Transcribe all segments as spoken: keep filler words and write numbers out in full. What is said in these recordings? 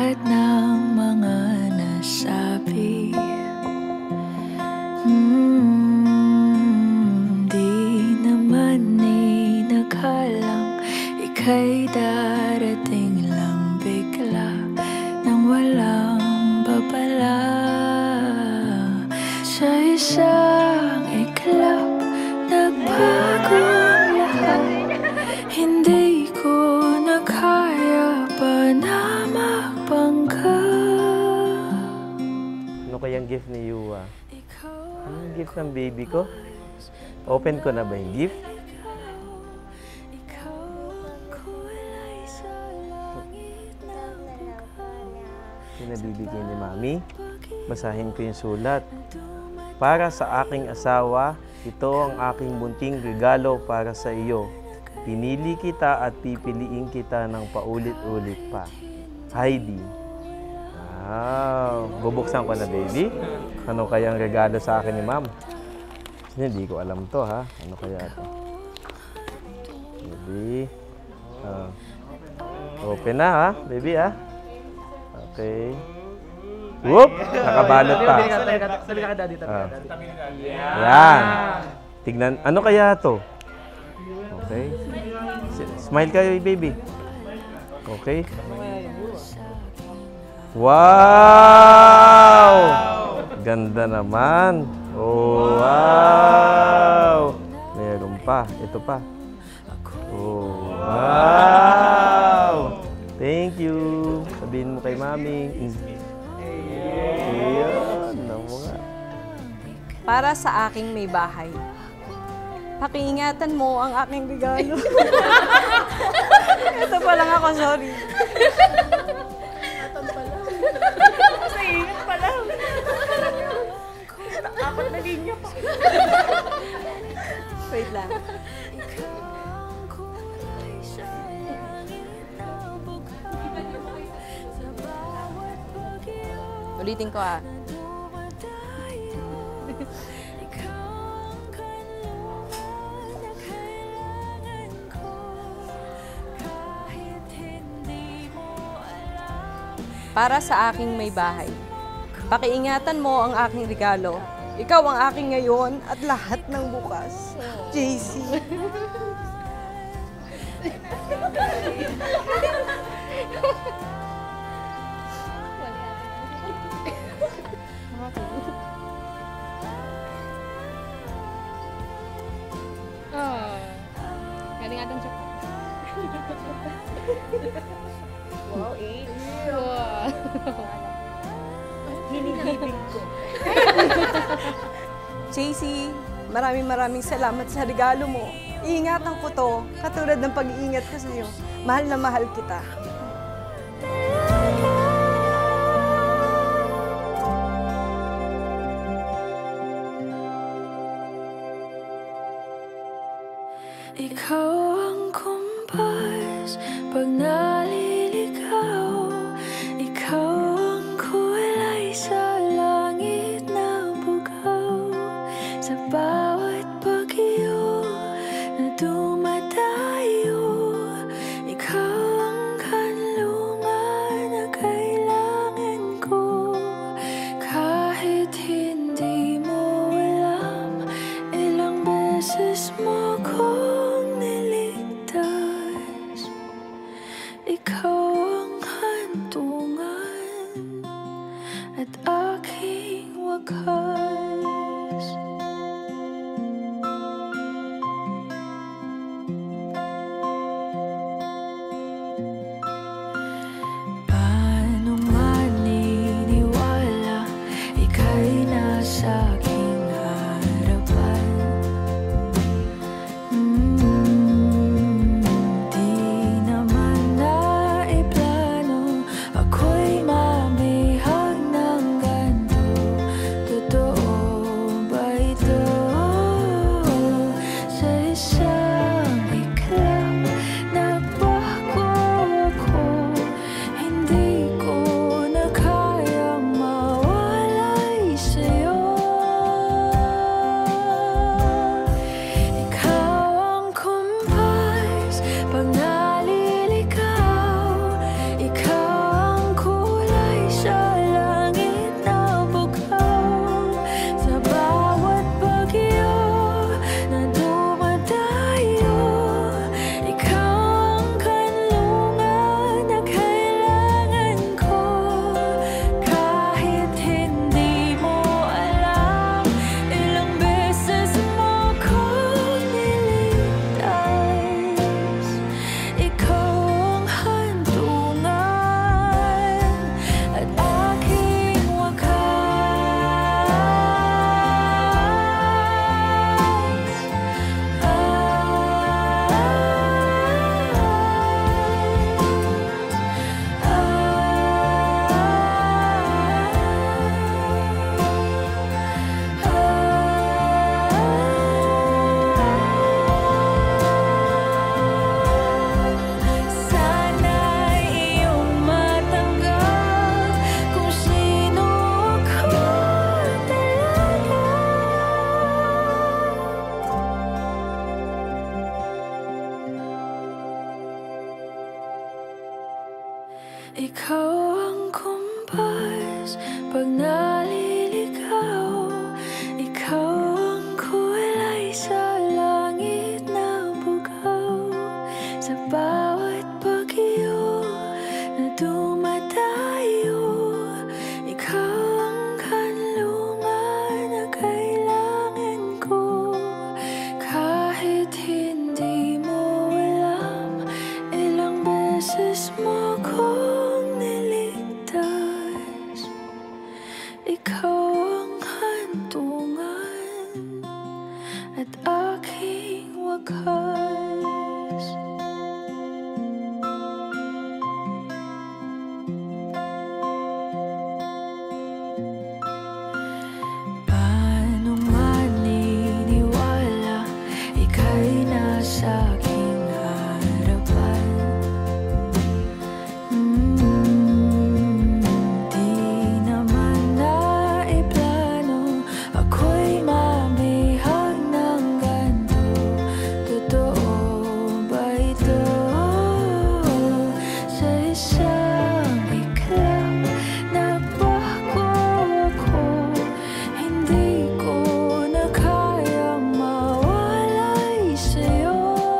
lahat ng mga nasabi. Hmm, di naman inakalang ika'y darating lang bigla nang walang babala. Sa isang iglap, nagbago ang lahat. Hindi ko na kaya pa na magpangga. Ano kayang gift ni Yuwa? Anong gift ng baby ko? Open ko na ba yung gift? Pinabibigay ni Mami. Basahin ko yung sulat. Para sa aking asawa, ito ang aking bunting regalo para sa iyo. Pinili kita at pipiliin kita ng paulit-ulit pa. Haidee. Wow! Bubuksan ko na, baby. Ano kayang regalo sa akin ni Ma'am? Hindi ko alam to, ha? Ano kaya ito? Baby. Uh, open na, ha? Baby, ha? Okay. Whoop! Nakabalot pa. Sabi ka daddy, tabi ka daddy. Yan. Tignan. Ano kaya to? Okay. Smile kayo, baby. Okay. Wow! Ganda naman. Oh, wow! Meron pa. Ito pa. Oh, wow! Thank you. Sabihin mo kay Mami. Ayan. Mga. Para sa aking may bahay. Pakiingatan mo ang aking regalo. Ito pa lang ako, sorry. Atan pa lang. Sa ingat pa lang. Apat na linya pa. Wait lang. Ulitin ko ah. Para sa aking may bahay. Pakiingatan mo ang aking regalo. Ikaw ang aking ngayon at lahat ng bukas. J C. Oh. Galing natin siya. Wow, eh. Wow. Hindi na bibig ko. J C, maraming maraming salamat sa regalo mo. Iingatan ko to, katulad ng pag-iingat ko sa'yo. Mahal na mahal kita. Ikaw ang kumpas pag naliligaw. Ikaw ang kulay sa langit na bugaw. Sa bawat bagyo na dumadayo, ikaw ang kanlungan na kailangan ko. Kahit hindi mo alam, ilang beses mo ko ikaw ang hantungan at aking wakas. Paano maniniwala ika'y nasa aking harapan? Ako'y mamihag ng ganito. Totoo Pag naliligaw, ikaw ang kulay sa langit na bugaw. Sa bawat bagyo na dumadayo, ikaw ang kanlungan na kailangan ko. Kahit hindi mo alam, ilang beses mo kong niligtas. Ikaw ang hantungan at aking wakas. Paano maniniwala ika'y nasa aking harapan? Mm, di naman naiplano ako'y mabihag ng ganito. Totoo ba ito? Sa isang iklap nagbago ako. Hindi ko na kayang mawalay sa'yo.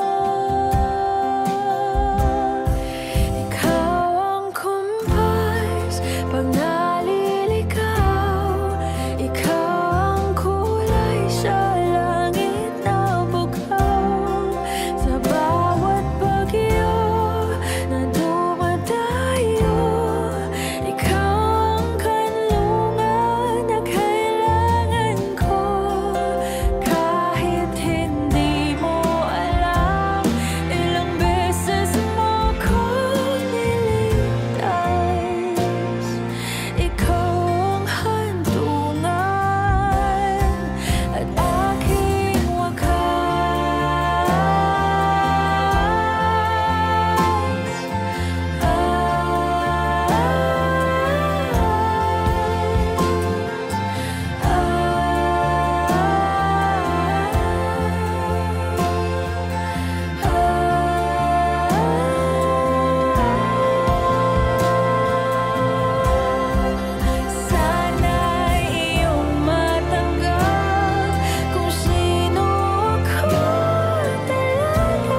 Ikaw ang kumpas pag naliligaw. Ikaw ang kulay sa langit na bugaw. Sa bawat bagyo na dumadayo, ikaw ang kanlungan na kailangan ko. Kahit hindi mo alam, ilang beses mo kong niligtas. Ikaw ang hantungan at aking sana'y iyong matanggap kung sino ako talaga.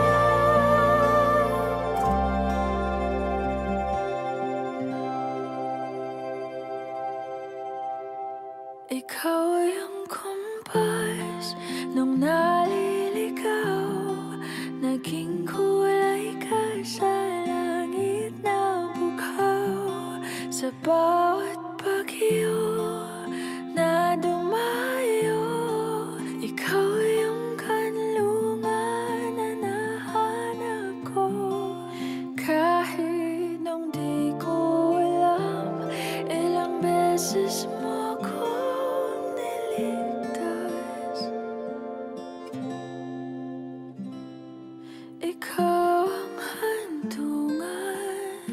Ikaw yung kumpas nung naliligaw. Naging kulay ka sa langit na bugaw. Sa bawat bagyo na dumayo, ikaw yung kanlungan na nahanap ko. Kahit nung di ko alam, ilang beses mo kong niligtas. Ikaw ang hantungan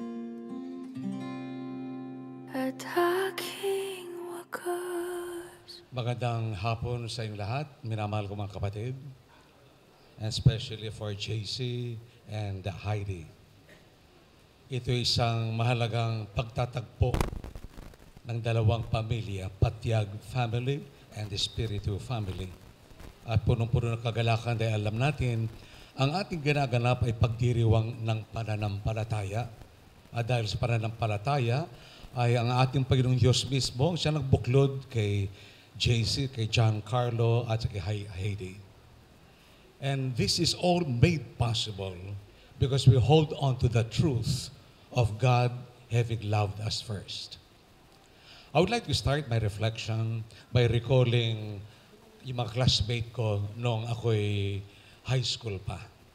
at aking wakas. Magandang hapon sa inyong lahat, minamahal ko mga kapatid, and especially for J C and Haidee. Ito ay isang mahalagang pagtatagpo ng dalawang pamilya, Patyag family and the Espiritu family. At punong-puno ng kagalakan dahil alam natin, ang ating ginaganap ay pagdiriwang ng pananampalataya. At dahil sa pananampalataya, ay ang ating Panginoong Diyos mismo, siya nagbuklod kay J C, kay John Carlo, at kay Haidee. And this is all made possible because we hold on to the truth of God having loved us first. I would like to start my reflection by recalling yung mga classmate ko noong ako'y high school pa.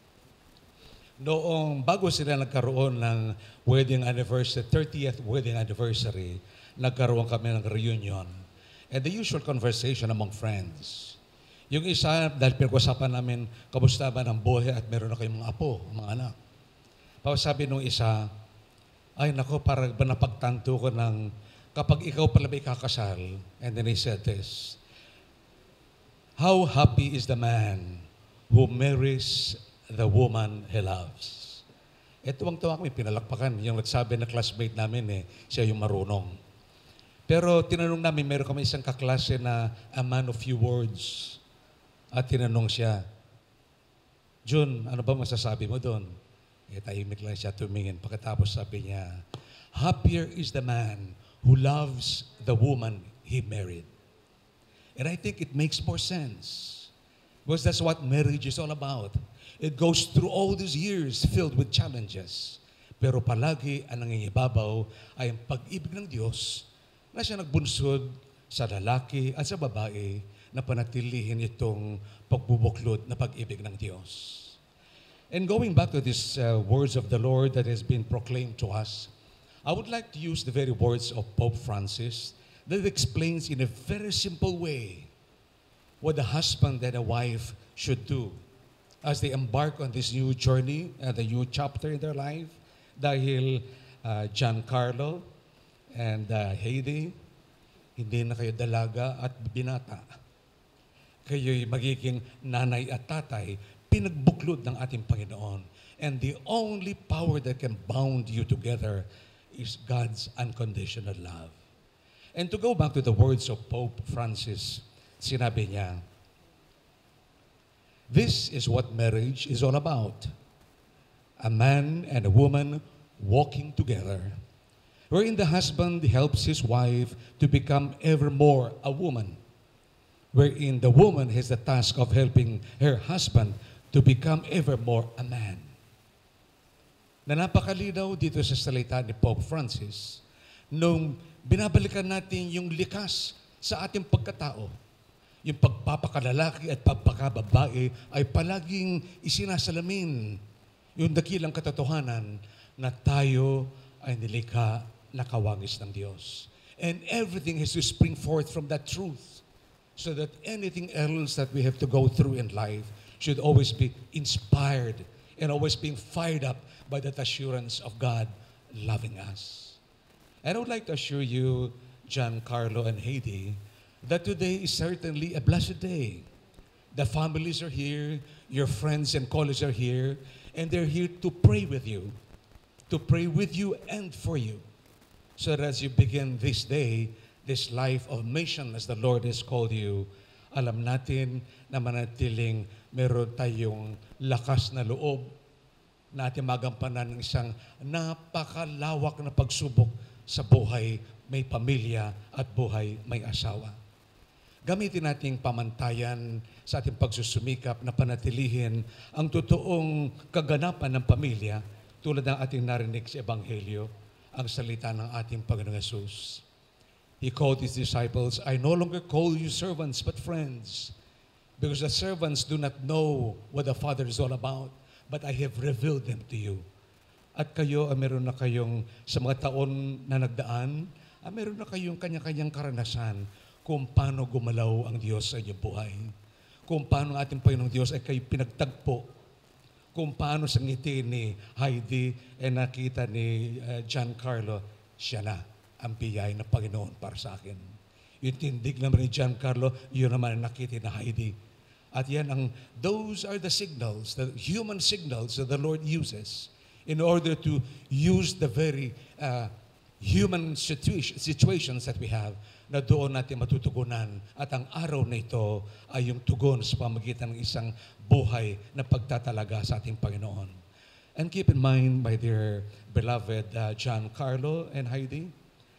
Noong bago sila nagkaroon ng wedding anniversary, thirtieth wedding anniversary, nagkaroon kami ng reunion. And the usual conversation among friends. Yung isa, dahil pinag-usapan namin, kamusta ba ng buhay at meron na kayong mga apo, mga anak. Pasabi nung isa, ay nako, parang ba napagtanto ko ng kapag ikaw pala may kakasal, and then he said this, how happy is the man who marries the woman he loves. E tuwang-tuwa kami, pinalakpakan. Yung nagsabi na classmate namin, eh, siya yung marunong. Pero tinanong namin, meron kami isang kaklase na a man of few words. At tinanong siya, Jun, ano ba masasabi mo doon? Eh, tahimik lang siya tumingin. Pagkatapos sabi niya, happier is the man who loves the woman he married. And I think it makes more sense. Because that's what marriage is all about. It goes through all these years filled with challenges. Pero palagi ang nangingibabaw ay ang pag-ibig ng Diyos na siya nagbunsod sa lalaki at sa babae na panatilihin itong pagbubuklod na pag-ibig ng Diyos. And going back to these uh, words of the Lord that has been proclaimed to us, I would like to use the very words of Pope Francis that explains in a very simple way what the husband and a wife should do as they embark on this new journey, uh, the new chapter in their life. Dahil uh, Giancarlo and uh, Haidee, hindi na kayo dalaga at binata. Kayo'y magiging nanay at tatay, pinagbuklod ng ating Panginoon. And the only power that can bound you together is God's unconditional love. And to go back to the words of Pope Francis, sinabi niya, this is what marriage is all about. A man and a woman walking together, wherein the husband helps his wife to become ever more a woman, wherein the woman has the task of helping her husband to become ever more a man. Na napakalinaw dito sa salita ni Pope Francis, nung binabalikan natin yung likas sa ating pagkatao, yung pagpapakalalaki at pagpakababae ay palaging isinasalamin yung dakilang katotohanan na tayo ay nilikha na kawangis ng Diyos. And everything has to spring forth from that truth so that anything else that we have to go through in life should always be inspired and always being fired up by that assurance of God loving us. And I would like to assure you, Giancarlo and Haidee, that today is certainly a blessed day. The families are here, your friends and colleagues are here, and they're here to pray with you, to pray with you and for you. So that as you begin this day, this life of mission as the Lord has called you, alam natin na manatiling meron tayong lakas na loob na ating magampanan ng isang napakalawak na pagsubok sa buhay may pamilya at buhay may asawa. Gamitin nating pamantayan sa ating pagsusumikap na panatilihin ang totoong kaganapan ng pamilya tulad ng ating narinig sa Ebanghelyo, ang salita ng ating Panginoong Hesus. He called his disciples, I no longer call you servants but friends, because the servants do not know what the Father is all about, but I have revealed them to you. At kayo, ah, meron na kayong sa mga taon na nagdaan, ah, meron na kayong kanya-kanyang karanasan kung paano gumalaw ang Diyos sa inyong buhay. Kung paano ang ating Panginoong Diyos ay kayo pinagtagpo. Kung paano sa ngiti ni Haidee ay nakita ni uh, Giancarlo, siya na ang biyay ng Panginoon para sa akin. Yung tindig naman ni Giancarlo, yun naman ang nakita ni Haidee. At yan ang, those are the signals, the human signals that the Lord uses in order to use the very uh, human situation, situations that we have na doon natin matutugunan. At ang araw na ito ay yung tugon sa pamagitan ng isang buhay na pagtatalaga sa ating Panginoon. And keep in mind, my dear beloved uh, Giancarlo and Haidee,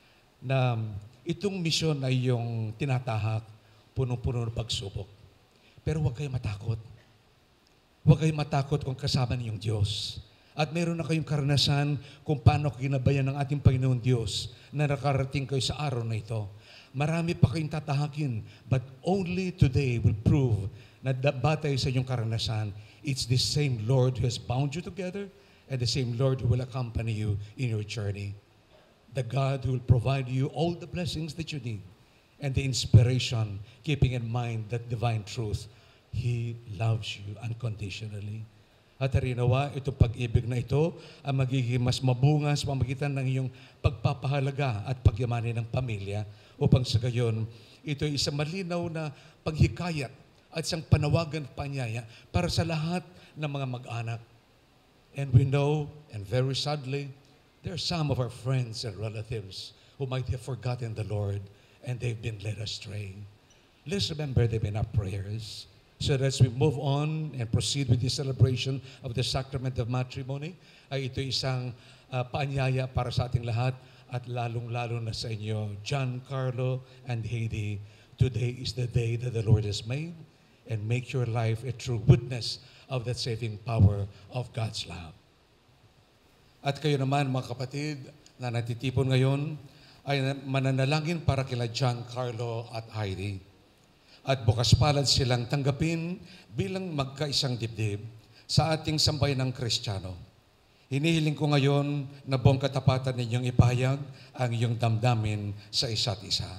na itong misyon ay yung tinatahak, punong-puno ng pagsubok. Pero huwag kayong matakot. Huwag kayong matakot kung kasama niyong Diyos. At meron na kayong karanasan kung paano ginabayan ng ating Panginoon Diyos na nakarating kayo sa araw na ito. Marami pa kayong tatahakin, but only today will prove na batay sa inyong karanasan, it's the same Lord who has bound you together and the same Lord who will accompany you in your journey. The God who will provide you all the blessings that you need and the inspiration, keeping in mind that divine truth, He loves you unconditionally. At harinawa, itong pag-ibig na ito ang magiging mas mabunga sa pamagitan ng iyong pagpapahalaga at pagyamanin ng pamilya upang sa gayon, ito ay isang malinaw na paghikayat at isang panawagan at panyaya para sa lahat ng mga mag-anak. And we know, and very sadly, there are some of our friends and relatives who might have forgotten the Lord and they've been led astray. Let's remember them in our prayers. So that as we move on and proceed with the celebration of the sacrament of matrimony, ay ito isang uh, paanyaya para sa ating lahat at lalong-lalo na sa inyo, John Carlo and Haidee. Today is the day that the Lord has made, and make your life a true witness of that saving power of God's love. At kayo naman mga kapatid na natitipon ngayon, ay mananalangin para kila John Carlo at Haidee. At bukas palad silang tanggapin bilang magkaisang dibdib sa ating sambayan ng Kristiyano. Hinihiling ko ngayon na buong katapatan ninyong ipahayag ang iyong damdamin sa isa't isa.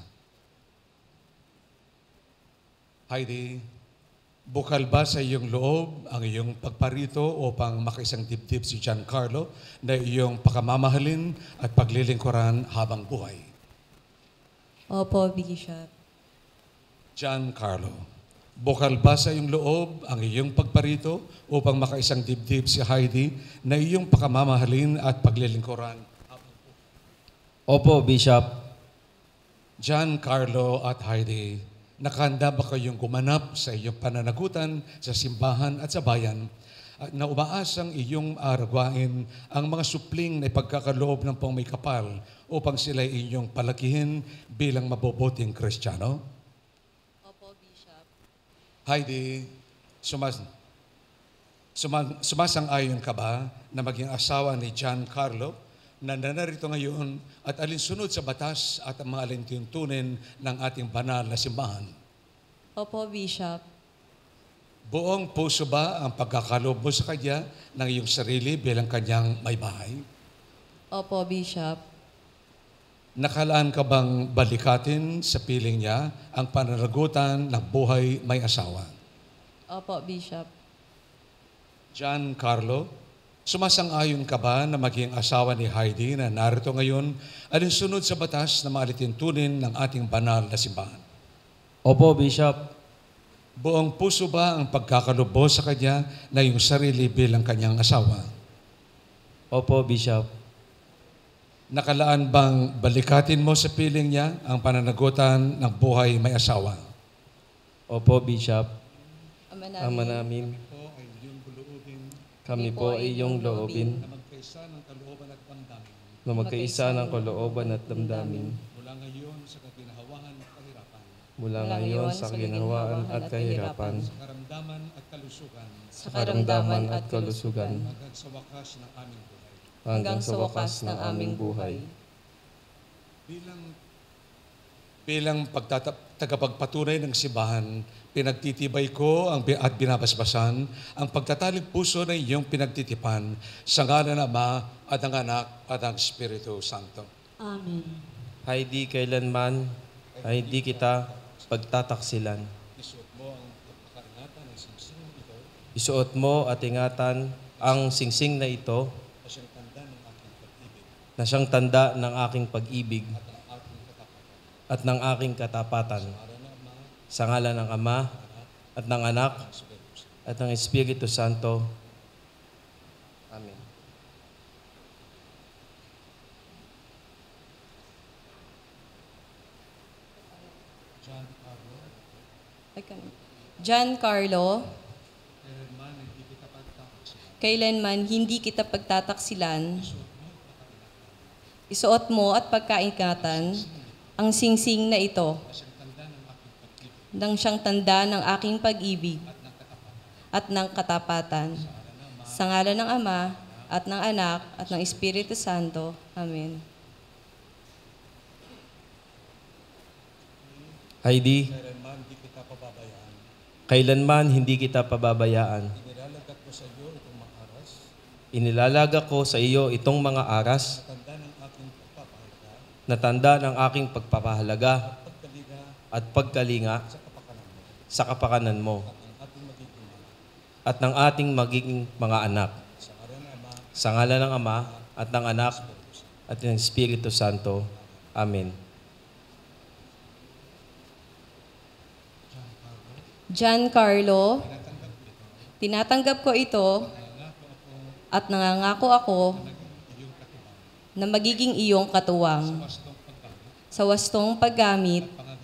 Haidee, bukal ba sa iyong loob ang iyong pagparito upang makaisang dibdib si John Carlo na iyong pakamamahalin at paglilingkuran habang buhay? Opo, Bishop. John Carlo, bukal ba sa iyong loob ang iyong pagparito upang makaisang dibdib si Haidee na iyong pakamamahalin at paglilingkuran? Opo, Bishop. John Carlo at Haidee, nakahanda ba kayong gumanap sa iyong pananagutan sa simbahan at sa bayan at na umaasang iyong aragwain ang mga supling na ipagkakaloob ng pang may kapal upang sila inyong palakihin bilang mabubuting Kristiyano? Haidee, sumas, sumas, sumasang-ayon ka ba na maging asawa ni John Carlo na nanarito ngayon at alinsunod sa batas at ang mga alintuntunin ng ating banal na simbahan? Opo, Bishop. Buong puso ba ang pagkakaloob mo sa kanya ng iyong sarili bilang kanyang may bahay? Opo, Bishop. Nakalaan ka bang balikatin sa piling niya ang pananagutan ng buhay may asawa? Opo, Bishop. John Carlo, sumasang-ayon ka ba na maging asawa ni Haidee na narito ngayon alinsunod sa batas na maalitintunin ng ating banal na simbahan? Opo, Bishop. Buong puso ba ang pagkakalubo sa kanya na iyong sarili bilang kanyang asawa? Opo, Bishop. Nakalaan bang balikatin mo sa piling niya ang pananagutan ng buhay may asawa? Opo, Bishop. Ama Ama namin, kami po ay iyong loobin na magkaisa ng kalooban at damdamin na magkaisa ng kalooban at damdamin mula ngayon sa kaginhawahan at kahirapan, mula ngayon sa ginhawaan at kahirapan, sa karamdaman at kalusugan, sa karamdaman at kalusugan, hanggang sa wakas ng aming buhay. hanggang sa wakas ng aming buhay. Bilang bilang pagtata- tagapagpatunay ng simbahan, pinagtitibay ko ang bi- at binabasbasan ang pagtataling puso ng iyong pinagtitipan sa ngalan ng Ama at ng Anak at ng Espiritu Santo. Amen. Haidee, kailanman ay di kita pagtataksilan. Isuot mo ang pagpakaingatan ng singsing ito Isuot mo at ingatan ang singsing na ito na siyang tanda ng aking pag-ibig na siyang tanda ng aking pag-ibig at ng aking katapatan. at ng aking katapatan. Para na Ama Sa ngalan ng Ama at ng Anak at Espiritu Santo. at ng Espiritu Santo. Amen. John Carlo, Ay, kan- John Carlo, kailanman hindi kita pagtataksilan. kailanman hindi kita pagtataksilan. Isuot mo at pagkaingatan ang singsing na ito nang siyang tanda ng aking pag-ibig at ng katapatan. Sa ngalan ng Ama at ng Anak at ng Espiritu Santo. Amen. Haidee, Kailanman hindi kita pababayaan. kailanman hindi kita pababayaan. Inilalagat ko sa iyo itong mga aras, Inilalaga ko sa iyo itong mga aras tanda ng aking pagpapahalaga na tanda ng aking pagpapahalaga at pagkalinga at pagkalinga sa kapakanan mo sa kapakanan mo at ang ating magiging mga at ng ating magiging mga anak. sa ngalan ng Ama Sa ngalan ng Ama at ng Anak at ng Espiritu Santo. Amen. John Carlo, tinatanggap ko ito at nangangako ako na magiging iyong katuwang sa wastong paggamit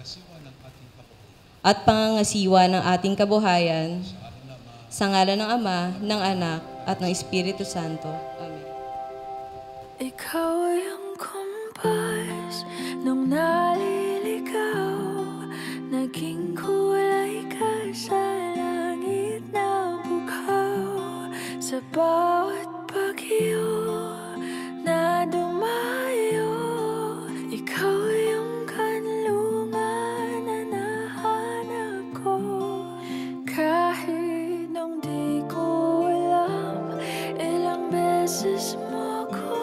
at pangangasiwa ng ating kabuhayan sa ngalan ng Ama, ng Anak, at ng Espiritu Santo. Amen. Ikaw yung kumpas nung naliligaw, naging kulay ka sa langit na bughaw. Sa bawat bagyo na dumayo, ikaw yung kanlungan na nahanap ko. Kahit nung di ko alam, ilang beses mo ko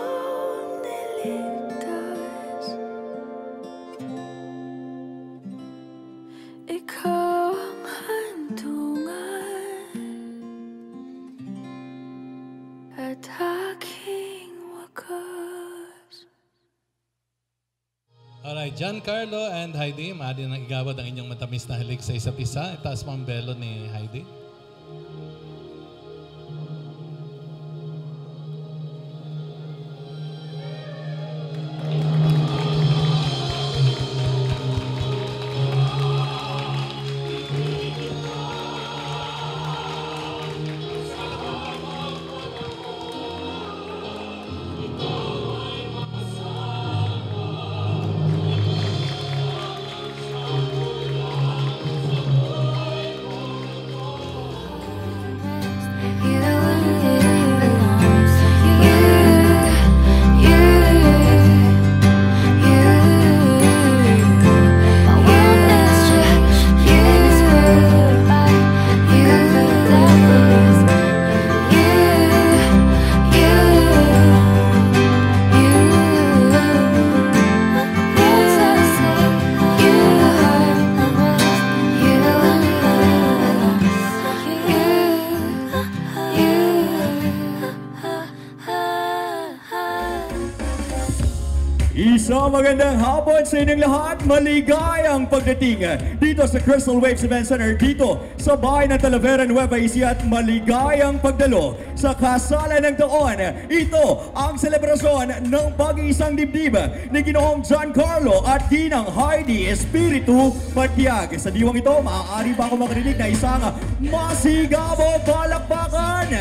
niligtas. Ikaw ang hantungan at aking wakas. Alright, Giancarlo and Haidee, maaari nang igawad ang inyong matamis na halik sa isa't isa. Itaas mo ang belo ni Haidee. Isang magandang hapon sa inyong lahat. Maligayang pagdating dito sa Crystal Waves Event Center dito sa bahay ng Talavera, Nueva Ecija, at maligayang pagdalo sa kasalan ng taon. Ito ang selebrasyon ng pag-iisang dibdib ni Ginoong Giancarlo at Ginang Haidee Espiritu Patiag. Sa diwang ito, maaari pa ako makarinig na isang masigabong palakpakan.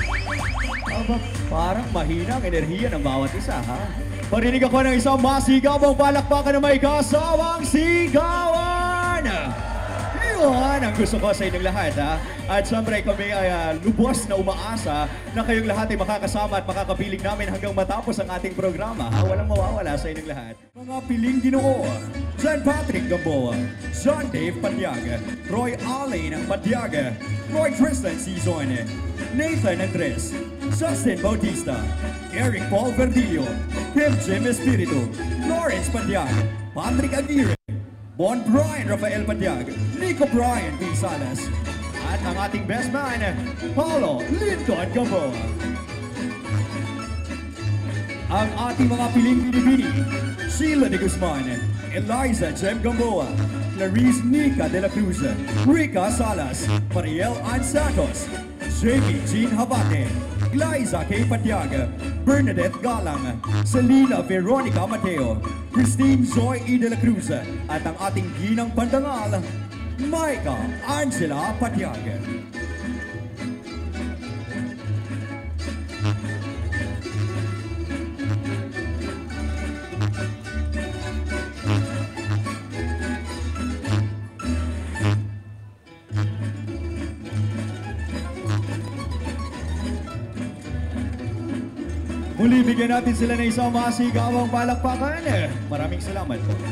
Aba, parang mahina ang enerhiya ng bawat isa, ha? Parinig ako ng isang masigabong palakpakan na may kasawang sigawan! Yun ang gusto ko sa inyong lahat, ha? At syempre kami ay uh, lubos na umaasa na kayong lahat ay makakasama at makakapiling namin hanggang matapos ang ating programa, ha? Walang mawawala sa inyong lahat. Mga piling Ginoo, John Patrick Gamboa, John Dave Patiag, Roy Allen Patiag, Roy Tristan Cizon, Nathan Andres, Justin Bautista, Eric Paul Verdillo, Kim Jim Espiritu, Lawrence Patiag, Patrick Aguirre, Bon Brian Rafael Patiag, Nico Brian P. Salas, at ang ating best man, Paulo Linton Gamboa. Ang ating mga piling binibini, Sheila de Guzman, Eliza Jem Gamboa, Clarice Nica de la Cruz, Rica Salas, Mariel Ann Santos, Jamie Jean Habate, Glyza K. Patiag, Bernadette Galang, Selena Veronica Mateo, Christine Joy E. de la Cruz, at ang ating ginang pandangal, Micah Angela Patiag. Muli, bigyan natin sila ng isang masigawang palakpakan. Maraming salamat po.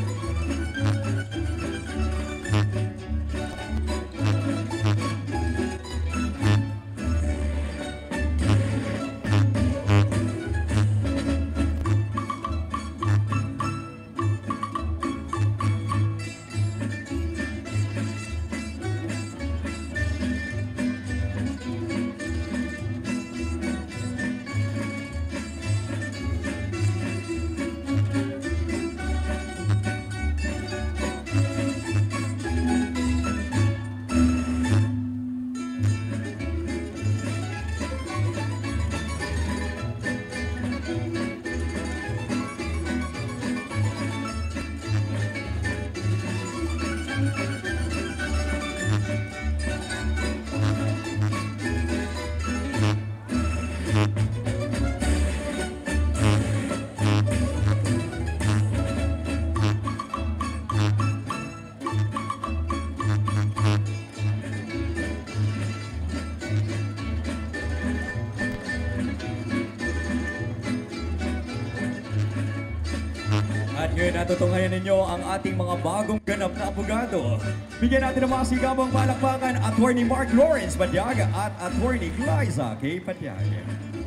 Ngayon natutunghayan ninyo ang ating mga bagong ganap na abogado. Bigyan natin ng mga sigabang palakpakan Attorney Mark Lawrence Badiaga at Attorney Glyza K. Badiaga.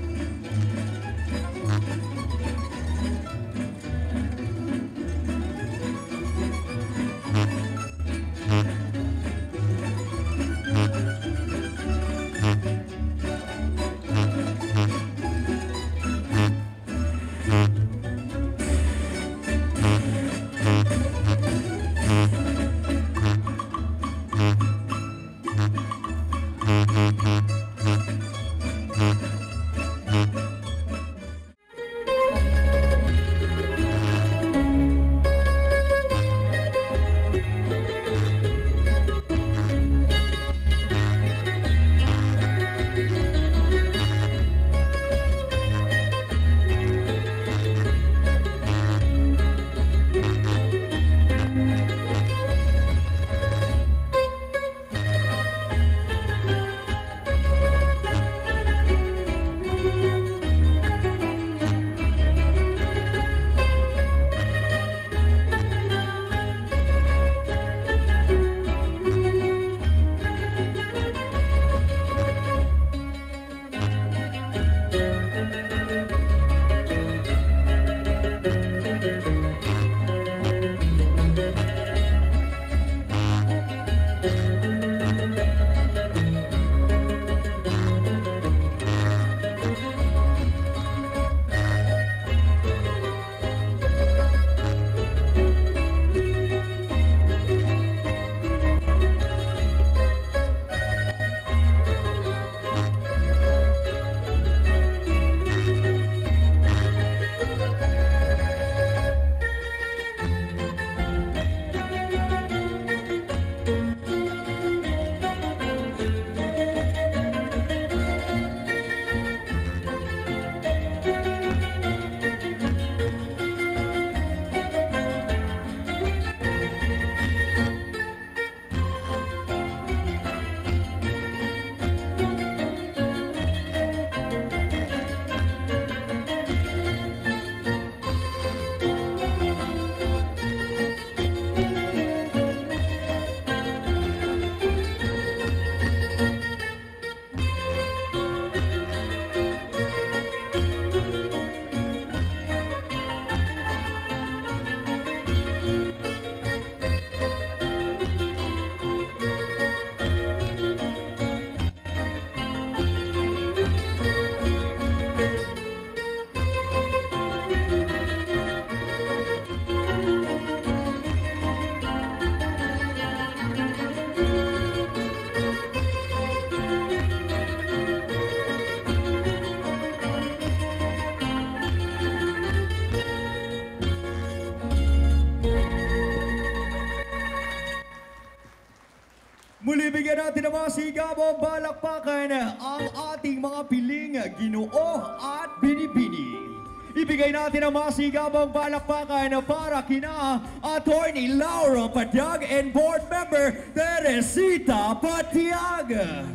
Muli bigyan natin ng mga sigabong balakpakan ang ating mga piling Ginoo at Binibini. Ibigay natin ang mga sigabong balakpakan para kina Attorney Laura Patiag and Board Member Teresita Patiag.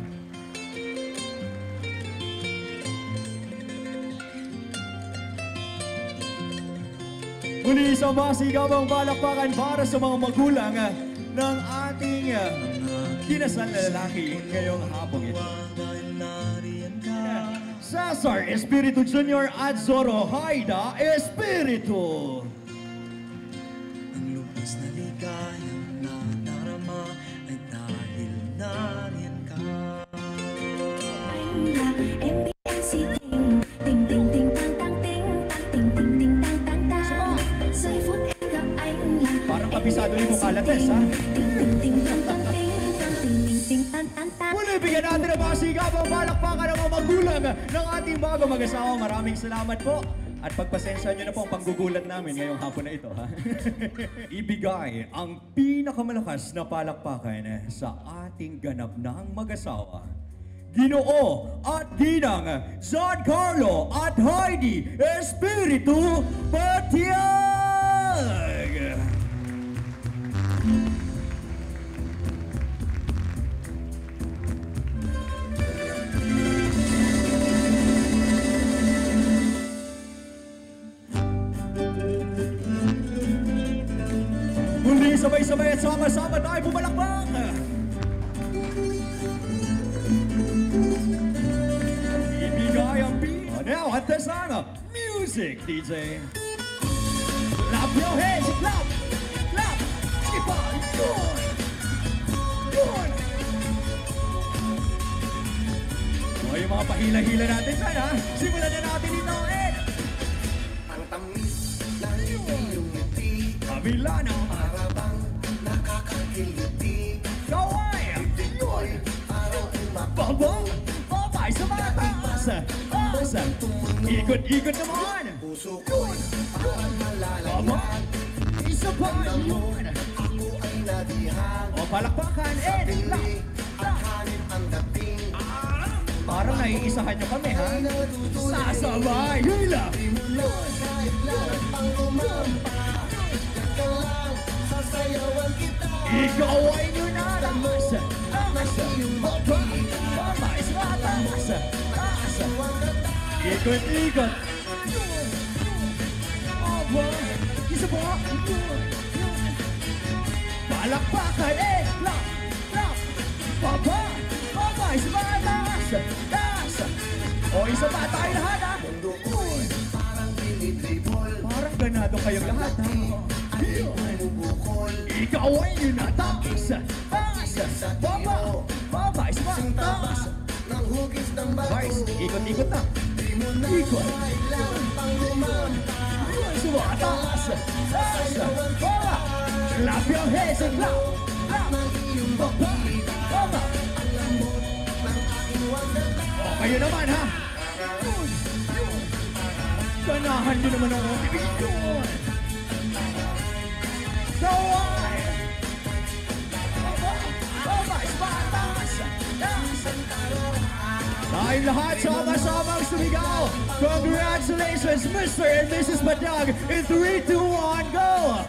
Muli sa mga sigabong balakpakan para sa mga magulang ng ating kinasal na lalaki ngayong hapong ito. Cesar Espiritu Junior at Zoro Haidee Espiritu. Ang lubos na ligayang nadarama ay dahil nariyan ka. Ting ting ting tang tang ting ting ting ting tang tang tang. Sa foot ikaw ay lang. Parang kabisado rin mo kalates, ha? Ting ting ting tang tang ting ting ting ting tang tang tang. Muli, bigyan natin ang mga sigabang balakpakan ng mga magulang ng ating bago mag-asawa. Maraming salamat po. At pagpasensya nyo na po ang panggugulat namin ngayong hapon na ito, ha? Ibigay ang pinakamalakas na palakpakan sa ating ganap ng mag-asawa. Ginoo at Ginang Giancarlo at Haidee Espiritu Patiag! sabay-sabay at sama-sama tayo pumalakpak. Ibigay ang beat. Now at this time, music, D J. Clap your hands, clap, clap. Sige pa, yun. Yun. O, yung mga pahila-hila natin dyan, ha? Simulan na natin ito, eh. Ang tamis ng iyong ngiti, Kabila na. para bang nakakakiliti. Kaway. Ko'y araw umabang. Babang. Babay sa mga taas. Taas. Ikot-ikot naman. Puso ko'y parang Babang. malalagyan. Isa pa yun. Ako ay nadihan. O, palakpakan. Eh, Pili clap. at hanip ang dating. Parang naiisahan nyo kami, ha? Sasabay. Hila. Kahit lahat ang umampa. Diyan ka lang, sasayawan kita. Ikaw ay nunalamas. Taas. Babang. Babay sa mga taas. Taas. Ikot-ikot. Babang. Isa pa. Palakpakan. Eh, clap. Clap. Babang. Babay sa mga taas. Taas. O, isa pa tayo lahat, ha? Mundo ko'y parang dinidribol. Parang ganado kayong lahat, ha? Ay bumubukol. Ikaw ay yun na taas. Taas. Baba. Babay sa mga taas. Nang hugis ng bato. Guys, ikot-ikot na. Di mo na Ikot. kailangan pang lumampa. Yun, sa mga taas. Taas. Baba. Clap your hands and clap. Clap. Baba. Baba. O, kayo naman, ha? Yun. Yun. Ganahan nyo naman ang motivation. Kaway. Baba. Baba. Sa mga taas. Taas. Tayong lahat sama-samang sumigaw. Congratulations, Mister and Missus Badag. In three, two, one, go!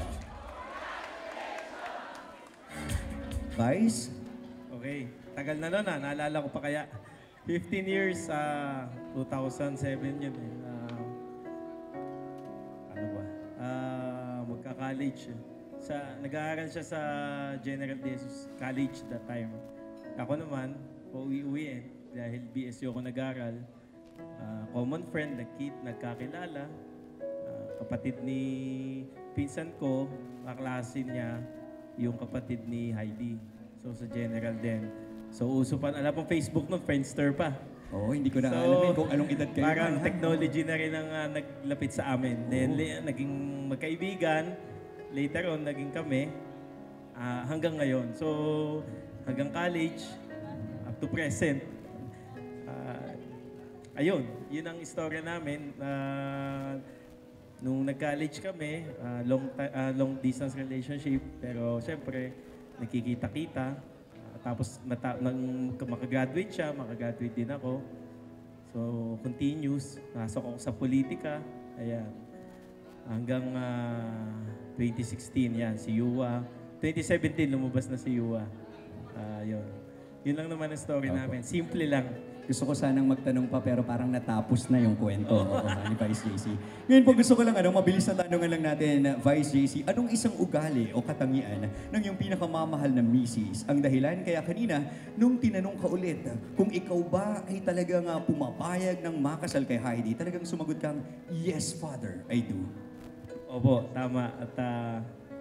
Guys? Okay, tagal na nun ah. Naalala ko pa kaya. fifteen years sa two thousand seven yun eh. Ah, ano ba? Ah, magka-college. Sa, nag-aaral siya sa General De Jesus College that time. Ako naman, pauwi-uwi eh. Dahil B S U ako nag-aaral. Ah, common friend, nagkit, nagkakilala. Ah, kapatid ni pinsan ko, kaklase niya, yung kapatid ni Haidee. So sa General din. So uso pa, alam pong Facebook nun, Friendster pa. Oo, hindi ko na So, alamin kung anong edad kayo. Parang ha? technology na rin ang ah, naglapit sa amin. Then li- naging magkaibigan. Later on, naging kami. ah, hanggang ngayon. So hanggang college, up to present. Ah, ayun, yun ang istorya namin. Ah, nung nag-college kami, ah, long, ti- ah, long distance relationship. Pero syempre, nakikita-kita. Ah, tapos mata- nang makagraduate siya, makagraduate din ako. So, continuous. Nasok ako sa politika. Ayan. Hanggang ah, twenty sixteen, yan, si Yuwa. twenty seventeen, lumabas na si Yuwa. Ah, yun. Yun lang naman ang story namin. Simple lang. Gusto ko sanang magtanong pa pero parang natapos na yung kwento oo, ni Vice J C. Ngayon po gusto ko lang, ano, mabilis na tanungan lang natin, Vice J C, anong isang ugali o katangian ng iyong pinakamamahal na misis ang dahilan kaya kanina nung tinanong ka ulit kung ikaw ba ay talagang uh, pumapayag ng makasal kay Haidee, talagang sumagot kang, yes, Father, I do. Opo, tama. At ah,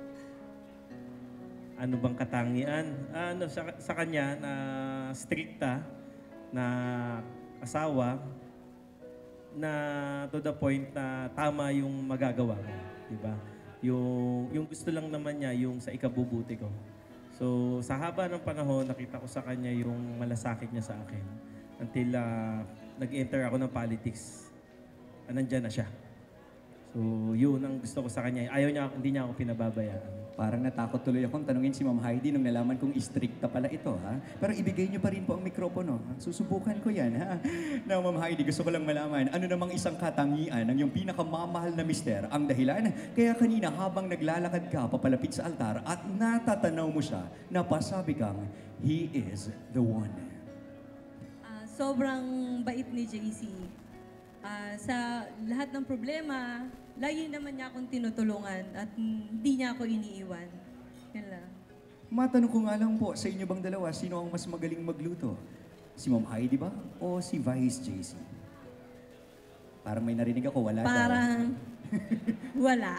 ano bang katangian? Ano sa, sa kanya na strikta na asawa na to the point na tama yung magagawa ko, di ba? Yung yung gusto lang naman niya yung sa ikabubuti ko. So sa haba ng panahon nakita ko sa kanya yung malasakit niya sa akin until ah, nag-enter ako ng politics. Ah, nandyan na siya. So, yun ang gusto ko sa kanya. Ayaw niya, hindi niya ako pinababayaan. Parang natakot tuloy akong tanungin si Ma'am Haidee nung nalaman kong istrikta pala ito, ha? Pero ibigay niyo pa rin po ang mikropono. Ha? Susubukan ko yan, ha? Now, Ma'am Haidee, gusto ko lang malaman, ano namang isang katangian ng iyong pinakamamahal na mister ang dahilan? Kaya kanina, habang naglalakad ka papalapit sa altar at natatanaw mo siya, napasabi kang, He is the one. Ah, sobrang bait ni J C. Ah, sa lahat ng problema, lagi naman niya akong tinutulungan at hindi niya ako iniiwan. Yun lang. Matanong ko nga lang po, sa inyo bang dalawa, sino ang mas magaling magluto? Si Ma'am Haidee ba? O si Vice J C? Parang may narinig ako, wala daw. Parang wala.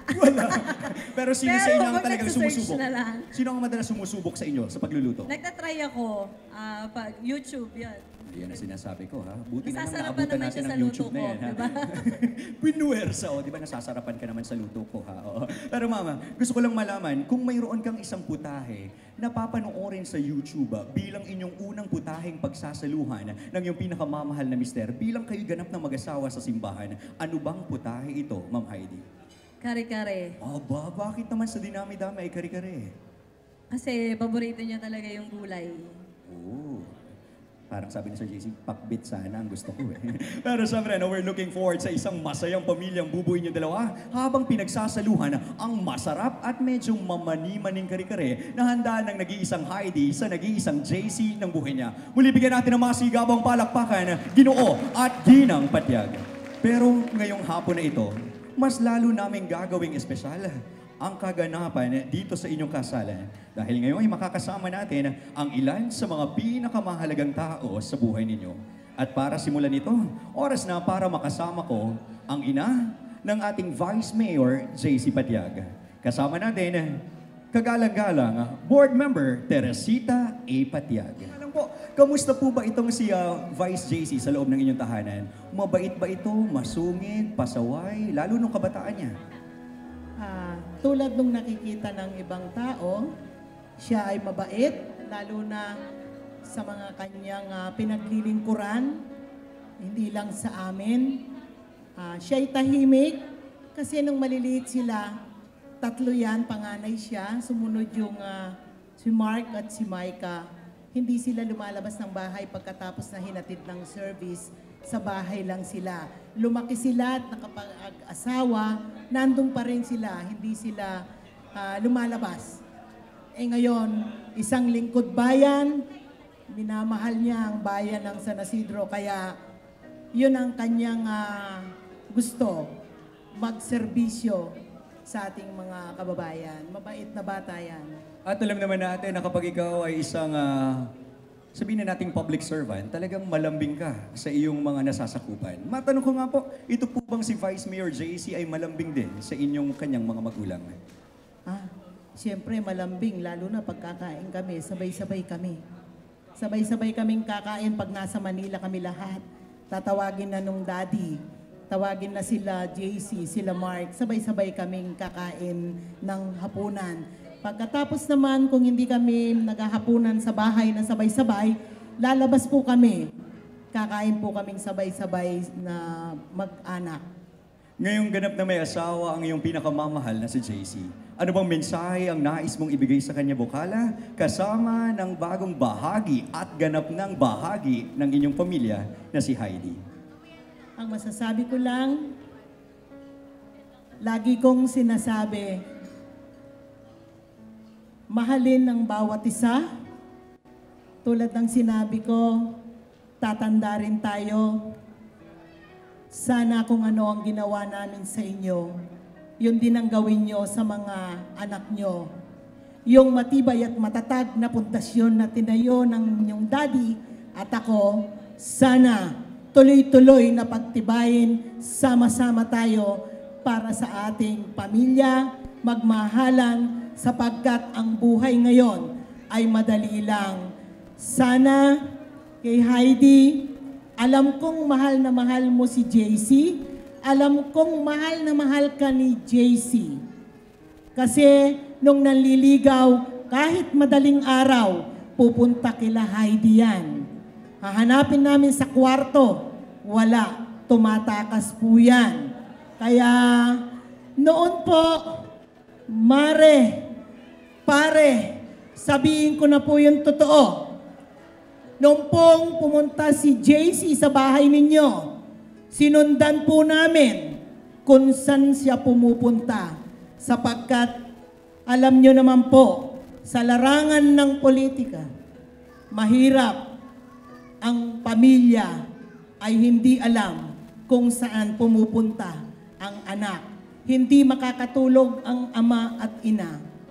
Pero sino Pero sa inyo ang pag talagang nagsasearch sumusubok? na lang. Sino ang madalas sumusubok sa inyo sa pagluluto? Nagtatry ako. ah, pag YouTube, yan. Yan ang sinasabi ko, ha? Buti na nang Nasasarapan naabutan naman natin siya ang sa luto YouTube na ko, yan, ha? diba? Pinuwersa, o, di ba nasasarapan ka naman sa luto ko, ha? Oo. Pero mama, gusto ko lang malaman, kung mayroon kang isang putahe na papanoorin sa YouTube ah, bilang inyong unang putaheng pagsasaluhan ng iyong pinakamamahal na mister, bilang kayo ganap na mag-asawa sa simbahan, ano bang putahe ito, Ma'am Haidee? Kare-kare. Aba, bakit naman sa dinami-dami ay kare-kare? Kasi paborito niya talaga yung gulay. Oo. Parang sabi ni Sir J C, pakbit sana ang gusto ko eh. Pero syempre, no, we're looking forward sa isang masayang pamilyang bubuin niyo dalawa habang pinagsasaluhan ang masarap at medyo mamani-maning kare-kare na handa ng nag-iisang Haidee sa nag-iisang J C ng buhay niya. Muli bigyan natin ng masigabang palakpakan, Ginoo at Ginang Patyag. Pero ngayong hapon na ito, mas lalo naming gagawing espesyal ang kaganapan dito sa inyong kasalan. Dahil ngayon ay makakasama natin ang ilan sa mga pinakamahalagang tao sa buhay ninyo. At para simulan ito, oras na para makasama ko ang ina ng ating Vice Mayor, J C Patyag. Kasama natin, kagalang-galang, Board Member Teresita A. Patyag. Alam po, kamusta po ba itong si uh, Vice J C sa loob ng inyong tahanan? Mabait ba ito? Masungit? Pasaway? Lalo nung kabataan niya? Ah, tulad nung nakikita ng ibang tao, siya ay mabait, lalo na sa mga kanyang ah, pinaglilingkuran, hindi lang sa amin. Ah, siya ay tahimik, kasi nung maliliit sila, tatlo yan, panganay siya, sumunod yung ah, si Mark at si Micah. Hindi sila lumalabas ng bahay pagkatapos na hinatid ng service, sa bahay lang sila. Lumaki sila at nakapag-asawa, nandun pa rin sila, hindi sila uh, lumalabas. Eh ngayon, isang lingkod bayan, minamahal niya ang bayan ng San Isidro, kaya yun ang kanyang uh, gusto, magserbisyo sa ating mga kababayan. Mabait na bata yan. At alam naman natin na kapag ikaw ay isang, uh, sabihin na nating public servant, talagang malambing ka sa iyong mga nasasakupan. Matanong ko nga po, ito po bang si Vice Mayor J C ay malambing din sa inyong kanyang mga magulang? Ah, siyempre malambing, lalo na pagkakain kami, sabay-sabay kami. Sabay-sabay kaming kakain pag nasa Manila kami lahat. Tatawagin na nung daddy, tawagin na sila J C, sila Mark, sabay-sabay kaming kakain ng hapunan. Pagkatapos naman, kung hindi kami naghahapunan sa bahay na sabay-sabay, lalabas po kami. Kakain po kaming sabay-sabay na mag-anak. Ngayong ganap na may asawa ang iyong pinakamamahal na si J C, ano bang mensahe ang nais mong ibigay sa kanya bukala kasama ng bagong bahagi at ganap ng bahagi ng inyong pamilya na si Haidee? Ang masasabi ko lang, lagi kong sinasabi, mahalin ang bawat isa. Tulad ng sinabi ko, tatanda rin tayo. Sana kung ano ang ginawa namin sa inyo, yun din ang gawin nyo sa mga anak nyo. Yung matibay at matatag na pundasyon na tinayo ng inyong daddy at ako, sana tuloy-tuloy na pagtibayin, sama-sama tayo para sa ating pamilya, magmahalan, sapagkat ang buhay ngayon ay madali lang. Sana kay Haidee, alam kong mahal na mahal mo si J C, alam kong mahal na mahal ka ni J C. Kasi nung nanliligaw, kahit madaling araw, pupunta kila Haidee yan. Hahanapin namin sa kwarto, wala, tumatakas po yan. Kaya noon po, Mare, pare, sabihin ko na po yung totoo. Noong pong pumunta si J C sa bahay ninyo, sinundan po namin kung saan siya pumupunta. Sapagkat alam nyo naman po, sa larangan ng politika, mahirap ang pamilya ay hindi alam kung saan pumupunta ang anak. Hindi makakatulog ang ama at ina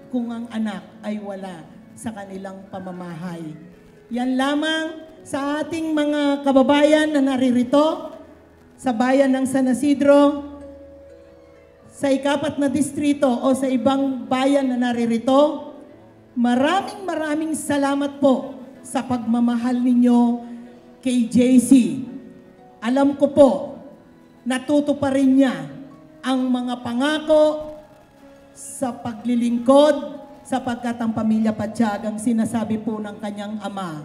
kung ang anak ay wala sa kanilang pamamahay. Yan lamang sa ating mga kababayan na naririto sa bayan ng San Isidro, sa ikapat na distrito o sa ibang bayan na naririto. Maraming maraming salamat po sa pagmamahal ninyo kay J C. Alam ko po, natutuparin niya ang mga pangako sa paglilingkod sapagkat ang pamilya Patsyag ang sinasabi po ng kanyang ama.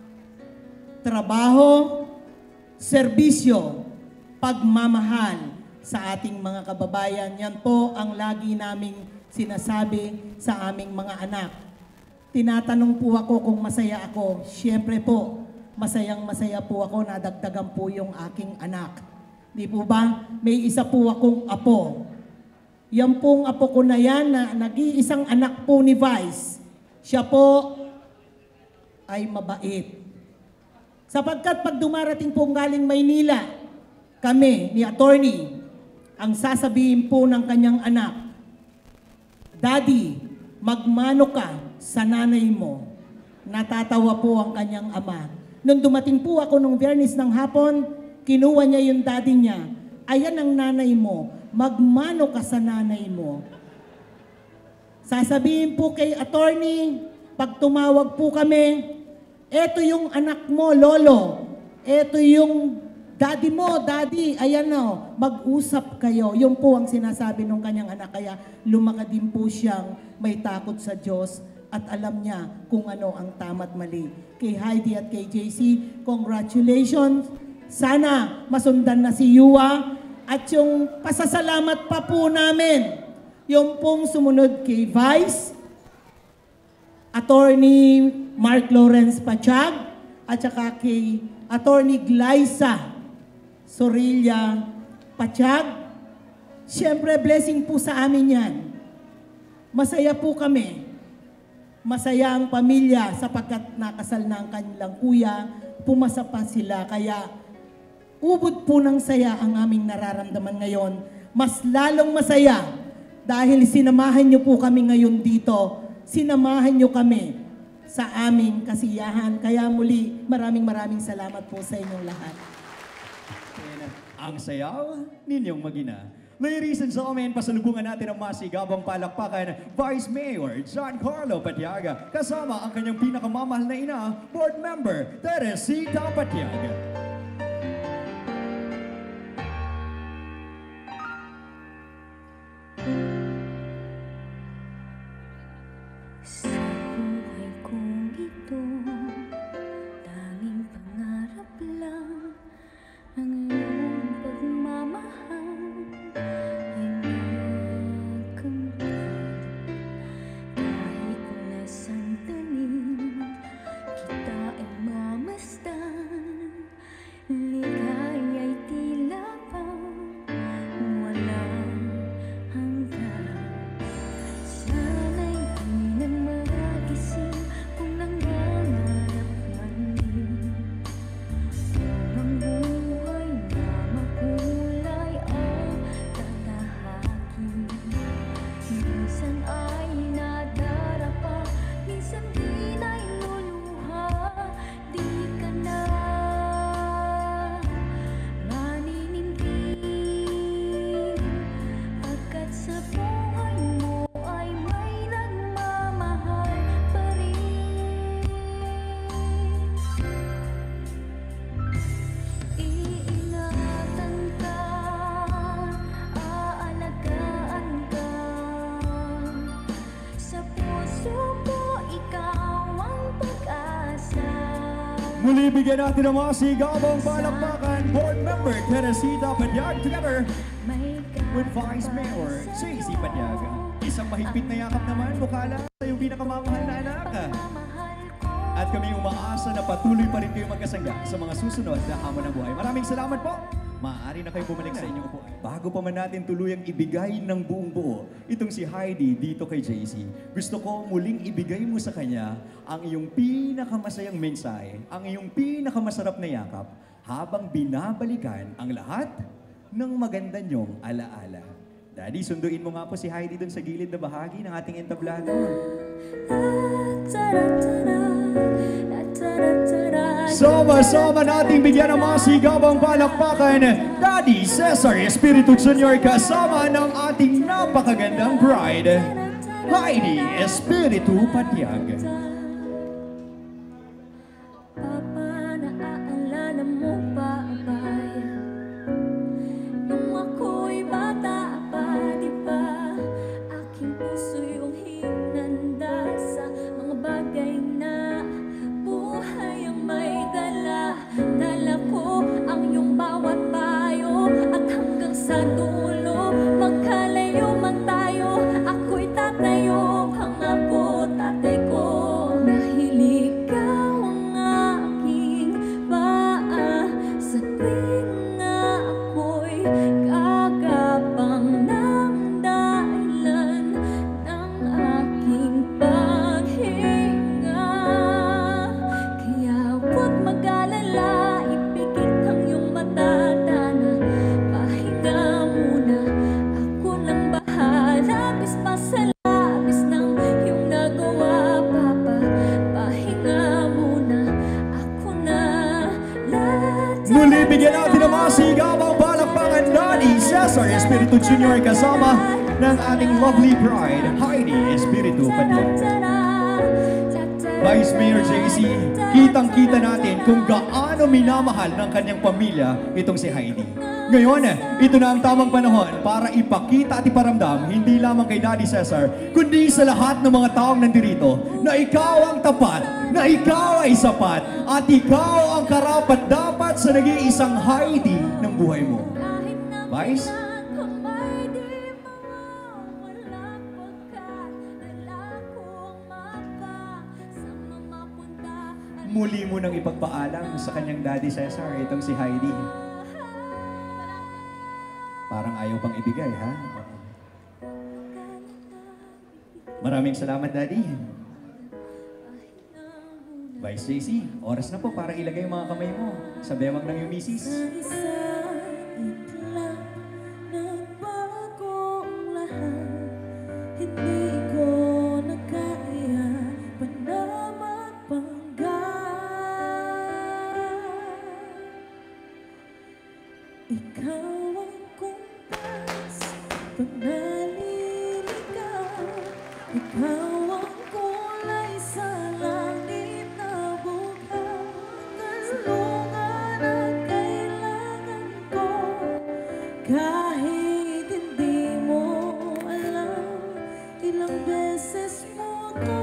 Trabaho, serbisyo, pagmamahal sa ating mga kababayan. Yan po ang lagi naming sinasabi sa aming mga anak. Tinatanong po ako kung masaya ako. Siyempre po, masayang masaya po ako, nadagdagan po yung aking anak. Di po ba? May isa po akong apo. Yan pong apo ko na yan, na nag-iisang anak po ni Vice. Siya po ay mabait. Sapagkat pag dumarating po galing Maynila, kami ni attorney, ang sasabihin po ng kanyang anak, Daddy, magmano ka sa nanay mo. Natatawa po ang kanyang ama. Nung dumating po ako nung Biyernes ng hapon, kinuha niya yung daddy niya. Ayan ang nanay mo, magmano ka sa nanay mo. Sasabihin po kay attorney, pag tumawag po kami, eto yung anak mo, lolo. Eto yung daddy mo, daddy. Ayan o, mag-usap kayo. Yun po ang sinasabi ng kanyang anak. Kaya lumaka din po siyang may takot sa Diyos at alam niya kung ano ang tama't mali. Kay Haidee at kay J C, congratulations. Sana masundan na si Yua. At yung pasasalamat pa po namin, yung pong sumunod kay Vice, Attorney Mark Lawrence Patsyag, at saka kay Attorney Glyza Sorilla Patsyag. Siyempre, blessing po sa amin yan. Masaya po kami. Masaya ang pamilya sapagkat nakasal na ang kanilang kuya, pumasa pa sila. Kaya ubod po ng saya ang aming nararamdaman ngayon. Mas lalong masaya dahil sinamahan niyo po kami ngayon dito. Sinamahan niyo kami sa aming kasiyahan. Kaya muli, maraming maraming salamat po sa inyong lahat. Ang sayaw ninyong magina. Ladies and gentlemen, pasalubungan natin ang masigabang palakpakan, Vice Mayor John Carlo Patiaga, kasama ang kanyang pinakamamahal na ina, Board Member Teresita Patiaga. Sa buhay kong ito, tanging pangarap lang ang iyong pagmamahal ay makamtan. Kahit na sandaling kita ay mamasdan, ligaya'y tila bang walang hanggan. Sana'y di na magising kung nangangarap man din. Ang buhay na makulay ang tatahakin. Minsan ay nadarapa, minsan din ay luluha. Di ka na maninindig, pagkat sa buhay mo ay may nagmamahal pa rin. Iingatan ka, aalagaan ka. Sa puso ko, ikaw ang pag-asa. Muli bigyan natin ang masigabang palakpakan, Board Member Teresita Patiaga together May with Vice Mayor J C Patiaga. Isang mahigpit na yakap naman, mukha lang sa iyong pinakamamahal na anak. kamamahal ko. At kami umaasa na patuloy pa rin kayo magkasangga sa mga susunod na hamon ng buhay. Maraming salamat po. Maaari na kayo bumalik sa inyong upuan. Bago pa man natin tuluyang ibigay ng buong buo itong si Haidee dito kay J C, gusto ko muling ibigay mo sa kanya ang iyong pinakamasayang mensahe, ang iyong pinakamasarap na yakap habang binabalikan ang lahat ng maganda niyong alaala. Daddy, sunduin mo nga po si Haidee dun sa gilid na bahagi ng ating entablado. Sama-sama nating bigyan ng mga sigabang palakpakan, Daddy Cesar Espiritu Junior kasama ng ating napakagandang bride, Haidee Espiritu Patiag. Papa, naaalala mo ba ba? Nung ako'y bata pa, di ba? Aking puso yung hinanda sa mga bagay na buhay ang may dala. Dala ko ang iyong bawat payo at hanggang sa dulo, magkalayo man tayo, ako'y tatayo, pangako tatay ko. Dahil ikaw ang aking paa sa tuwing na ako'y gagapang ng dahilan ng aking paghinga. Kaya huwag mag-alala, ipikit ang iyong mata, Dana. Pahinga muna, ako nang bahala. Bis pa sa labis ng iyong nagawa, Papa. Pahinga muna, ako na lahat. Muli bigyan natin ng mga sigabang palakpakan, Daddy Cesar Espiritu Junior kasama ng ating lovely bride, Haidee Espiritu Patiag. Vice Mayor J C, kitang-kita natin kung gaano minamahal ng kanyang pamilya itong si Haidee. Ngayon, ito na ang tamang panahon para ipakita at iparamdam hindi lamang kay Daddy Cesar, kundi sa lahat ng mga taong nandirito na ikaw ang tapat, na ikaw ay sapat, at ikaw ang karapat-dapat sa nag-iisang Haidee ng buhay mo. Vice? Muli mo nang ipagpaalam sa kanyang Daddy Cesar, itong si Haidee. Parang ayaw pang ibigay, ha? Maraming salamat, Daddy. Vice J C, oras na po para ilagay yung mga kamay mo sa bewang ng iyong misis. Hindi ko na kaya pa na magpanggap. Ikaw ang kumpas pag naliligaw. Ikaw ang kulay sa langit na bukaw. Tulungan ang kailangan ko kahit hindi mo alam. Ilang beses mo ko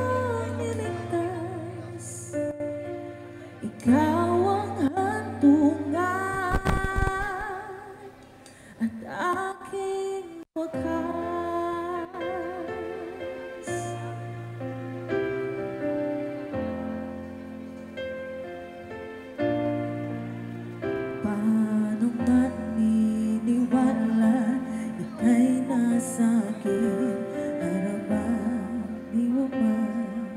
niligtas. Ikaw ang hantungan at aking wakas. Paano maniniwala ika'y nasa aking harapan? Di mo man,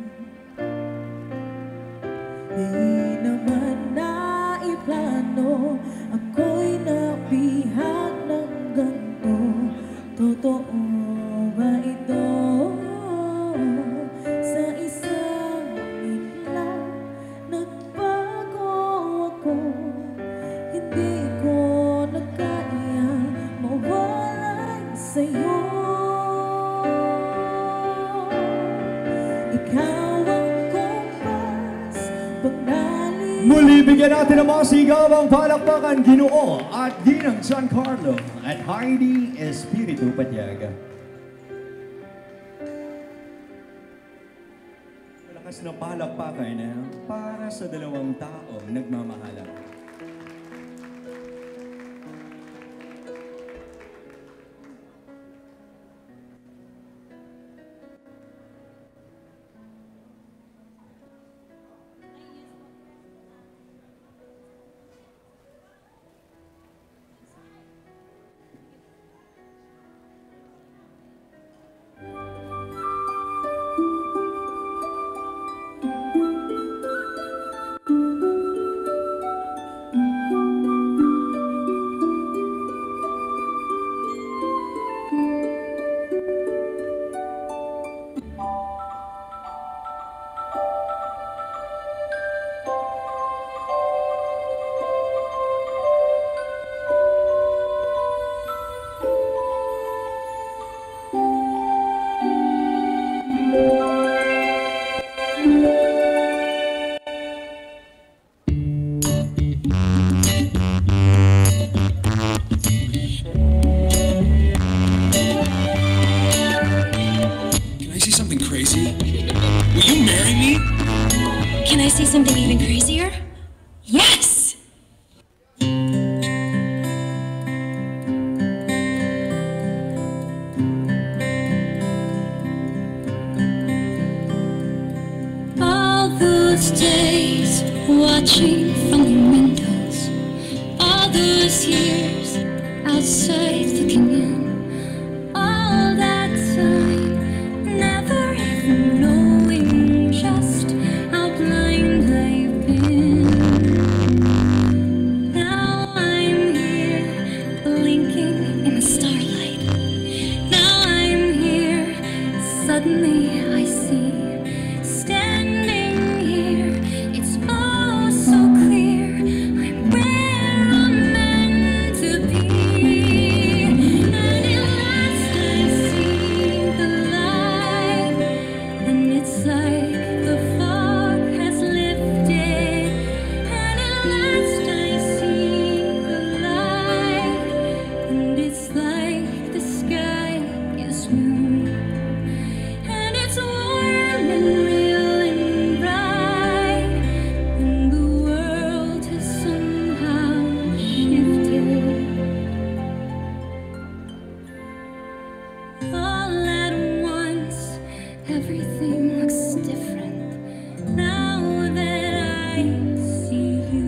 di naman naiplano, ako'y napihag ng ganito. Totoo ba ito? Sa isang bigla, nagbago ako. Hindi ko na kaya mawalay sa'yo. Ikaw ang kumpas pag naliligaw. Muli bigyan natin ng mga sigabang palakpakan, Ginoo at Ginang Giancarlo at Haidee Espiritu Patiag. Malakas na palakpakan para sa dalawang taong nagmamahalan. crazy? Will you marry me? Can I say something even crazier? Yes! All those days watching from the windows, all those years outside looking in, all that time never even knowing just how blind I've been. Now I'm here blinking in the starlight. Now I'm here, suddenly I see. Standing here, it's all so clear. I'm where I'm meant to be. And at last I see the light. And it's like the fog has lifted. And at last I see the light. And it's like the sky is blue. And it's warm and real and bright, and the world has somehow shifted. All at once, everything looks different now that I see you.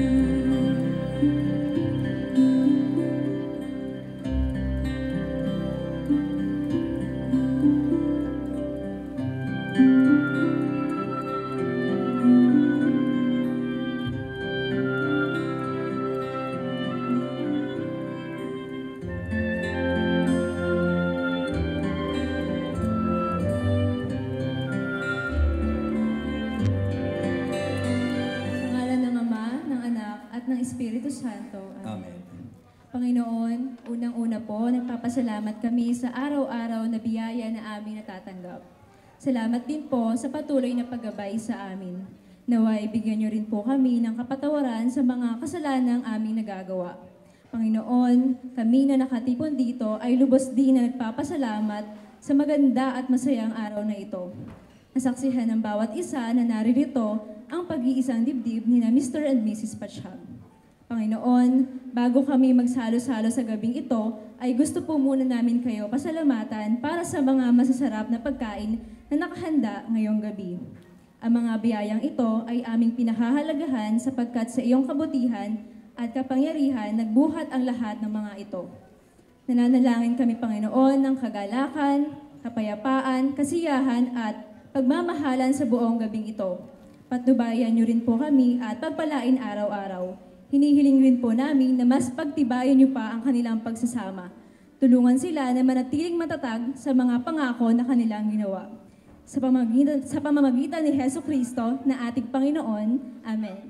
Sa ngalan ng Ama, ng Anak, at ng Espiritu Santo. Amen. Panginoon, unang-una po, nagpapasalamat kami sa araw-araw na biyaya na aming natatanggap. Salamat din po sa patuloy na paggabay sa amin. Naway, bigyan niyo rin po kami ng kapatawaran sa mga kasalanang aming nagagawa. Panginoon, kami na nakatipon dito ay lubos din na nagpapasalamat sa maganda at masayang araw na ito. Nasaksihan ng bawat isa na naririto ang pag-iisang dibdib ni na Mister and Missus Patsyag. Panginoon, bago kami magsalo-salo sa gabing ito, ay gusto po muna namin kayo pasalamatan para sa mga masasarap na pagkain na nakahanda ngayong gabi. Ang mga biyayang ito ay aming pinahahalagahan sapagkat sa iyong kabutihan at kapangyarihan nagbuhat ang lahat ng mga ito. Nananalangin kami, Panginoon, ng kagalakan, kapayapaan, kasiyahan at pagmamahalan sa buong gabing ito. Patnubayan niyo rin po kami at pagpalain araw-araw. Hinihiling rin po namin na mas pagtibayan niyo pa ang kanilang pagsasama. Tulungan sila na manatiling matatag sa mga pangako na kanilang ginawa. Sa pamamagitan, sa pamamagitan ni Hesus Kristo na ating Panginoon. Amen.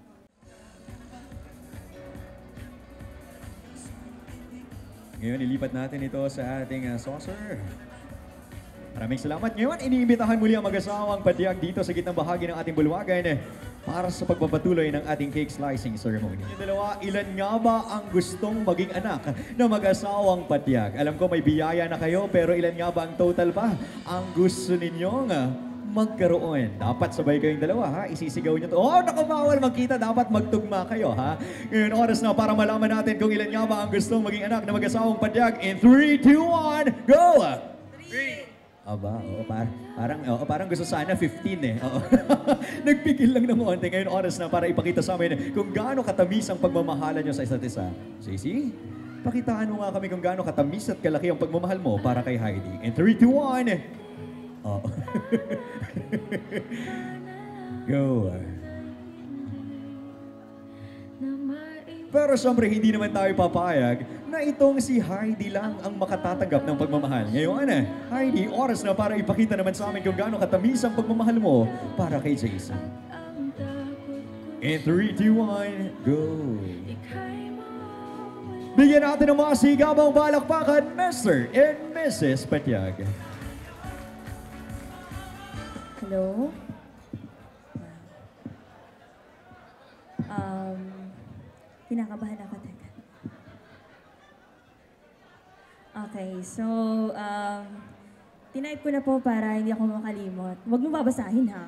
Ngayon, ilipat natin ito sa ating uh, saucer. Maraming salamat. Ngayon, iniimbitahan muli ang mag-asawang Padyag dito sa gitnang bahagi ng ating bulwagan eh, para sa pagpapatuloy ng ating cake slicing ceremony. Yung dalawa, ilan nga ba ang gustong maging anak na mag-asawang Padyag? Alam ko may biyaya na kayo, pero ilan nga ba ang total pa ang gusto ninyong uh, magkaroon? Dapat sabay kayong dalawa, ha? Isisigaw nyo to. Oh, naku, bawal magkita. Dapat magtugma kayo, ha? Ngayon, oras na para malaman natin kung ilan nga ba ang gustong maging anak na mag-asawang Padyag. In three, two, one, go! three. Aba, oo, par parang, oo, parang gusto sana fifteen eh. Oo. Nagpikil lang ng onte. Ngayon, oras na para ipakita sa amin kung gaano katamis ang pagmamahalan nyo sa isa't isa. Sisi, pakitaan mo nga kami kung gaano katamis at kalaki ang pagmamahal mo para kay Haidee. In three, two, one, oh. Go. Pero syempre, hindi naman tayo papayag na itong si Haidee lang ang makatatanggap ng pagmamahal. Ngayon, Haidee, oras na para ipakita naman sa amin kung gaano katamis ang pagmamahal mo para kay Jason. In three, two, one, go! Bigyan natin ng mga sigabang balakpakan, Mister and Missus Padyag. Hello? Um, kinakabahan ako, teka. Okay, so, um, Tinype ko na po para hindi ako makalimot. Huwag mo babasahin, ha?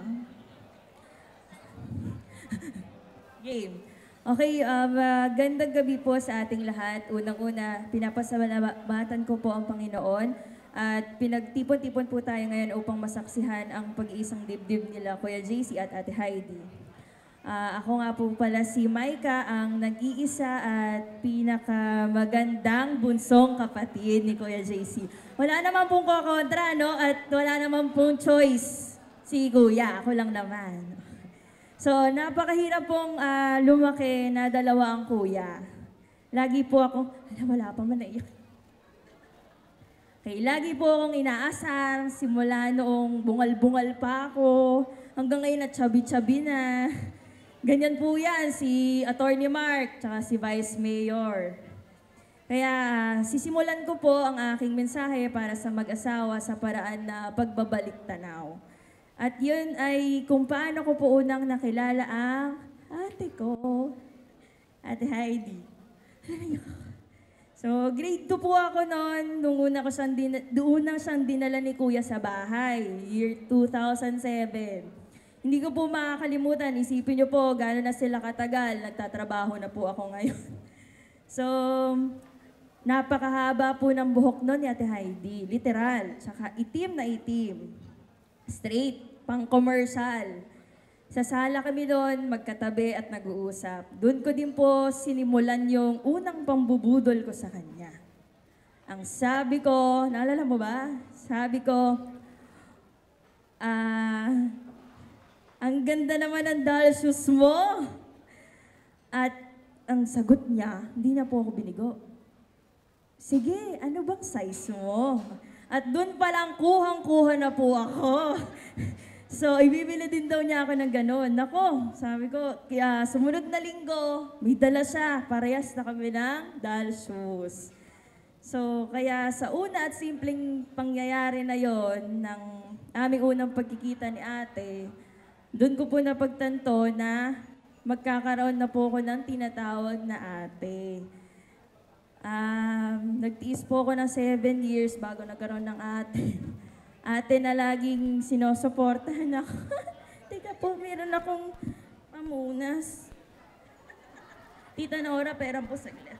Game. Okay, um, uh, gandang gabi po sa ating lahat. Unang-una, pinapasalamatan ko po ang Panginoon at pinagtipon-tipon po tayo ngayon upang masaksihan ang pag-iisang dibdib nila Kuya J C at Ate Haidee. Uh, ako nga po pala si Maika, ang nag-iisa at pinakamagandang bunsong kapatid ni Kuya J C. Wala naman pong kokontra, no? At wala naman pong choice si Kuya. Ako lang naman. So, napakahirap pong uh, lumaki na dalawa ang kuya. Lagi po ako, ala, wala pa man naiyak. Okay, lagi po akong inaasar, simula noong bungal-bungal pa ako, hanggang ngayon na chubby-chubby na. Ganyan po yan, si Attorney Mark, tsaka si Vice Mayor. Kaya sisimulan ko po ang aking mensahe para sa mag-asawa sa paraan na pagbabalik tanaw. At yun ay kung paano ko po unang nakilala ang ate ko, Ate Haidee. So, grade two po ako noon, nung una ko siyang, din unang siyang dinala ni Kuya sa bahay, year two thousand seven. Hindi ko po makakalimutan, isipin niyo po, gano'n na sila katagal, nagtatrabaho na po ako ngayon. So, napakahaba po ng buhok noon ni Ate Haidee, literal, tsaka itim na itim. Straight, pang-commercial. Sa sala kami doon, magkatabi at nag-uusap. Doon ko din po sinimulan yung unang pambubudol ko sa kanya. Ang sabi ko, naalala mo ba? Sabi ko, ah, ang ganda naman ng doll shoes mo. At ang sagot niya, hindi na po ako binigo. Sige, ano bang size mo? At doon palang kuhang-kuha na po ako. So, ibibili din daw niya ako ng gano'n. Nako, sabi ko, kaya sumunod na linggo, may dala siya. Parehas na kami ng doll shoes. So, kaya sa una at simpleng pangyayari na yon ng aming unang pagkikita ni ate, doon ko po napagtanto na magkakaroon na po ako ng tinatawag na ate. Um, nagtiis po ako ng seven years bago nagkaroon ng ate. Ate na laging sinusuportahan ako. Teka po, meron akong pamunas. Tita Nora, pera po saglit.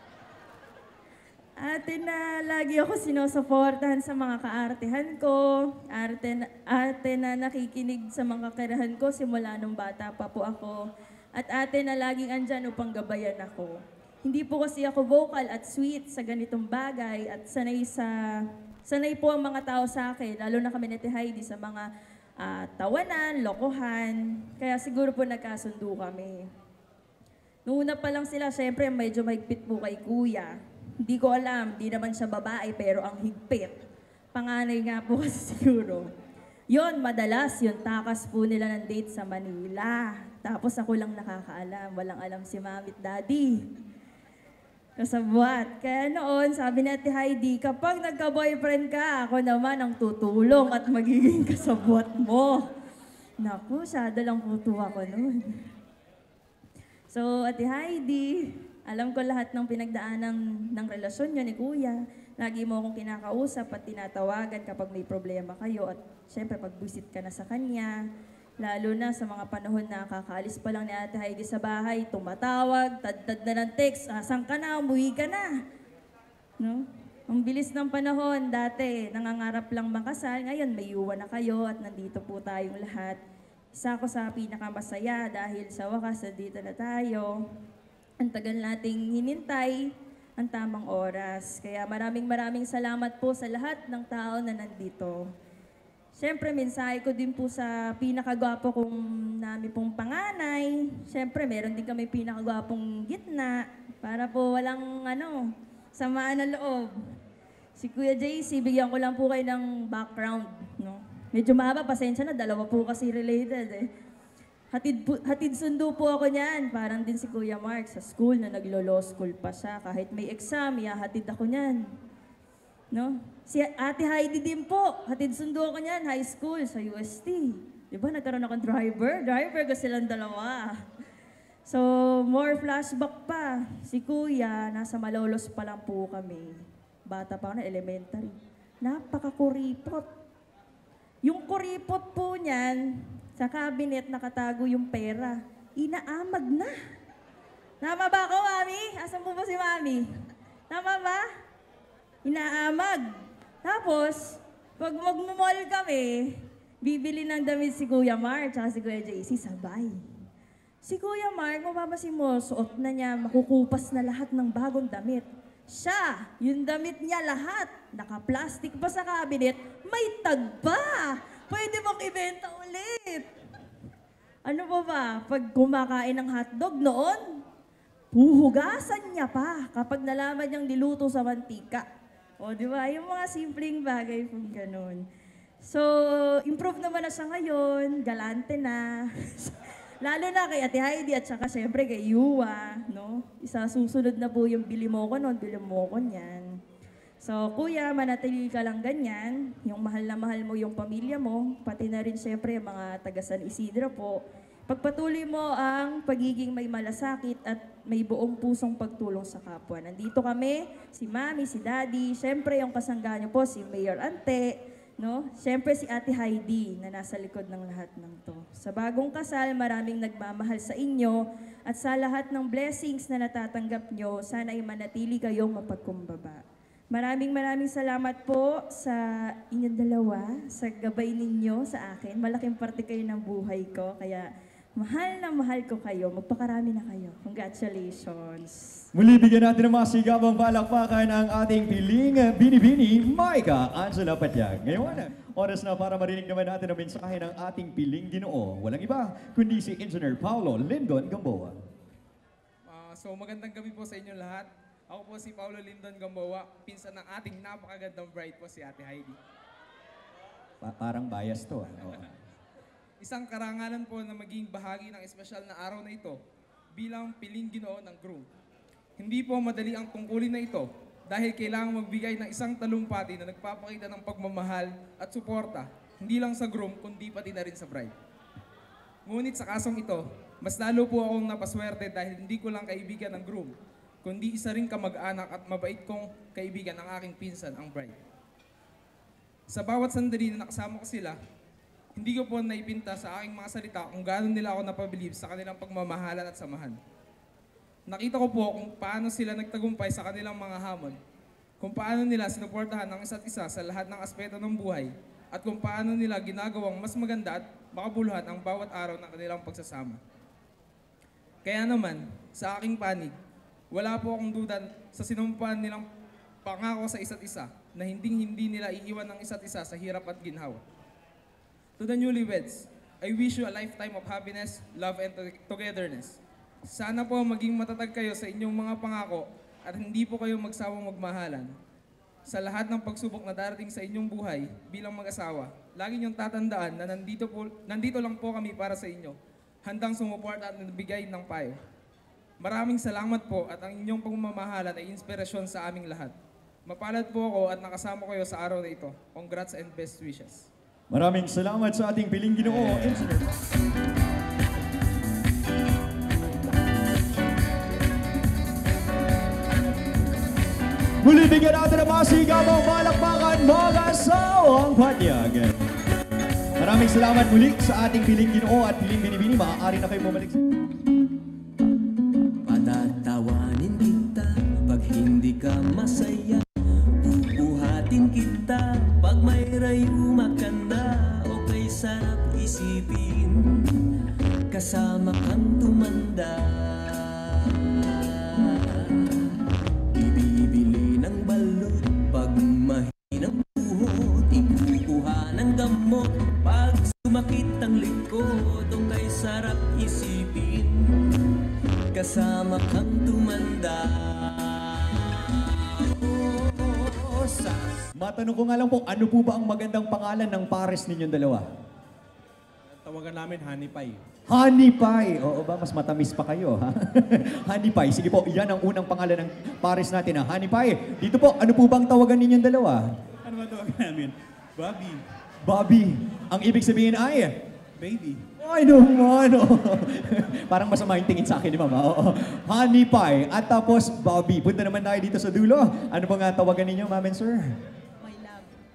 Ate na lagi ako sinusuportahan sa mga kaartehan ko. Ate na, ate na nakikinig sa mga karahan ko simula nung bata pa po ako. At ate na laging andyan upang gabayan ako. Hindi po kasi ako vocal at sweet sa ganitong bagay at sanay sa sanay po ang mga tao sa akin, lalo na kami ni Ate Haidee sa mga uh, tawanan, lokohan. Kaya siguro po nagkasundo kami. Noong una pa lang sila, syempre medyo mahigpit po kay Kuya. Hindi ko alam, di naman siya babae pero ang higpit. Panganay nga po kasi siguro. Yon, madalas yung takas po nila ng date sa Manila. Tapos ako lang nakakaalam, walang alam si Mami at Daddy. Kasabwat. Kaya noon, sabi ni Ate Haidee, kapag nagka-boyfriend ka, ako naman ang tutulong at magiging kasabwat mo. Naku, sada lang puto ako noon. So, Ate Haidee, alam ko lahat ng pinagdaanan ng relasyon niyo ni Kuya. Lagi mo akong kinakausap at tinatawagan kapag may problema kayo. At syempre, pag-visit ka na sa kanya. Lalo na sa mga panahon na kakaalis pa lang ni Ate Haidee sa bahay, tumatawag, tad-tad na ng text, asan ka na, umuwi ka na. No? Ang bilis ng panahon, dati nangangarap lang makasal, ngayon may iwan na kayo at nandito po tayong lahat. Isa ko sa pinakamasaya dahil sa wakas nandito na tayo. Ang tagal nating hinintay ang tamang oras. Kaya maraming maraming salamat po sa lahat ng tao na nandito. Siyempre, mensahe ko din po sa pinakagwapo kong namin pong panganay. Siyempre, meron din kami pinakagwapong gitna para po walang ano, samaan na loob. Si Kuya J C, bigyan ko lang po kayo ng background. No? Medyo mahaba, pasensya na, dalawa po kasi related eh. Hatid, po, hatid sundo po ako niyan. Parang din si Kuya Mark sa school na naglo-law school pa siya. Kahit may exam, ihahatid ako niyan. No? Si Ate Haidee din po, hatid sundo ako niyan, high school, sa U S T. Di ba, nagkaroon akong driver? Driver ko silang dalawa. So, more flashback pa. Si Kuya, nasa Malolos pa lang po kami. Bata pa ako na elementary. napakakuripot. Yung kuripot po niyan, sa cabinet nakatago yung pera. Inaamag na. Tama ba ako, Mami? Asan po ba si Mami? Tama ba? Inaamag. Tapos, pag magmumall kami, bibili ng damit si Kuya Mark at si Kuya J C, sabay. Si Kuya Mark, mapapasin mo, suot na niya, makukupas na lahat ng bagong damit. Siya, yung damit niya lahat, naka-plastic pa sa cabinet, may tag pa. Pwede mong ibenta ulit. Ano ba ba, pag kumakain ng hotdog noon, huhugasan niya pa kapag nalaman niyang niluto sa mantika. O, di ba? Yung mga simpleng bagay pong ganun. So, improve naman na siya ngayon, galante na. Lalo na kay Ate Haidee at saka syempre kay Yuwa, no? Isa susunod na po yung bili mo ko noon, bili mo ko niyan. So, kuya, manatili ka lang ganyan. Yung mahal na mahal mo yung pamilya mo, pati na rin syempre yung mga taga San Isidro po. Pagpatuloy mo ang pagiging may malasakit at may buong pusong pagtulong sa kapwa. Nandito kami, si Mami, si Daddy, syempre yung kasangga niyo po, si Mayor Ante, no? Syempre si Ate Haidee na nasa likod ng lahat ng to. Sa bagong kasal, maraming nagmamahal sa inyo at sa lahat ng blessings na natatanggap nyo, sana ay manatili kayong mapagkumbaba. Maraming maraming salamat po sa inyong dalawa, sa gabay ninyo sa akin. Malaking parte kayo ng buhay ko, kaya mahal na mahal ko kayo. Magpakarami na kayo. Congratulations! Muli bigyan natin ng mga sigabang palakpakan ang ating piling Bini-Bini, Maika Angela Patyag. Ngayon, oras na para marinig naman natin ang mensahe ng ating piling Ginoo. Walang iba, kundi si Engineer Paulo Lindon Gamboa. Uh, so magandang gabi po sa inyo lahat. Ako po si Paulo Lindon Gamboa, pinsan ng ating napakagandang bride po si Ate Haidee. Pa parang bias to. Ano? Isang karangalan po na maging bahagi ng espesyal na araw na ito bilang piling Ginoo ng groom. Hindi po madali ang tungkulin na ito dahil kailangan magbigay ng isang talumpati na nagpapakita ng pagmamahal at suporta, hindi lang sa groom kundi pati na rin sa bride. Ngunit sa kasong ito, mas lalo po akong napaswerte dahil hindi ko lang kaibigan ng groom, kundi isa ring kamag-anak at mabait kong kaibigan ng aking pinsan, ang bride. Sa bawat sandali na nakasama ko sila, hindi ko po naipinta sa aking mga salita kung gaano nila ako napabilib sa kanilang pagmamahalan at samahan. Nakita ko po kung paano sila nagtagumpay sa kanilang mga hamon, kung paano nila sinuportahan ng isa't isa sa lahat ng aspeto ng buhay, at kung paano nila ginagawang mas maganda at makabuluhan ang bawat araw ng kanilang pagsasama. Kaya naman, sa aking panig, wala po akong duda sa sinumpaan nilang pangako sa isa't isa na hinding-hindi nila iiwan ng isa't isa sa hirap at ginhawa. To the newlyweds, I wish you a lifetime of happiness, love, and togetherness. Sana po maging matatag kayo sa inyong mga pangako at hindi po kayo magsawang magmahalan. Sa lahat ng pagsubok na darating sa inyong buhay bilang mag-asawa, lagi niyong tatandaan na nandito, po, nandito lang po kami para sa inyo, handang sumuporta at nagbigay ng payo. Maraming salamat po at ang inyong pagmamahalan ay inspirasyon sa aming lahat. Mapalad po ako at nakasama kayo sa araw na ito. Congrats and best wishes. Maraming salamat sa ating piling Ginoo, Engineer. Muli bigyan natin ang mga sigabang palakpakan, mga asawang Patyag. Maraming salamat muli sa ating piling Ginoo at piling Bini-Bini. Maaari na kayo bumalik sa... Patatawanin kita pag hindi ka masaya. Bubuhatin kita pag may rayuma ka na. Okay, sarap isipin kasama kang tumanda. Ibibili ng balot pag mahinang buhot. Ikukuha ng gamot pag sumakit ang likod. Okay, sarap isipin kasama kang tumanda. Oh, sa... Matanong ko nga lang po, ano po ba ang magandang pangalan ng pares ninyong dalawa? Tawagan namin Honey Pie. Honey Pie! Oo ba, mas matamis pa kayo, ha? Honey Pie. Sige po, yan ang unang pangalan ng pares natin, ha? Honey Pie. Dito po, ano po bang tawagan ninyong dalawa? Ano ba tawagan namin? Bobby. Bobby. Ang ibig sabihin ay? Baby. Ay, naman, oh. Parang masama yung tingin sa akin ni Mama. Oo. Honey Pie. At tapos, Bobby. Punta naman tayo dito sa dulo. Ano ba nga tawagan ninyo, Ma'am and Sir? My love.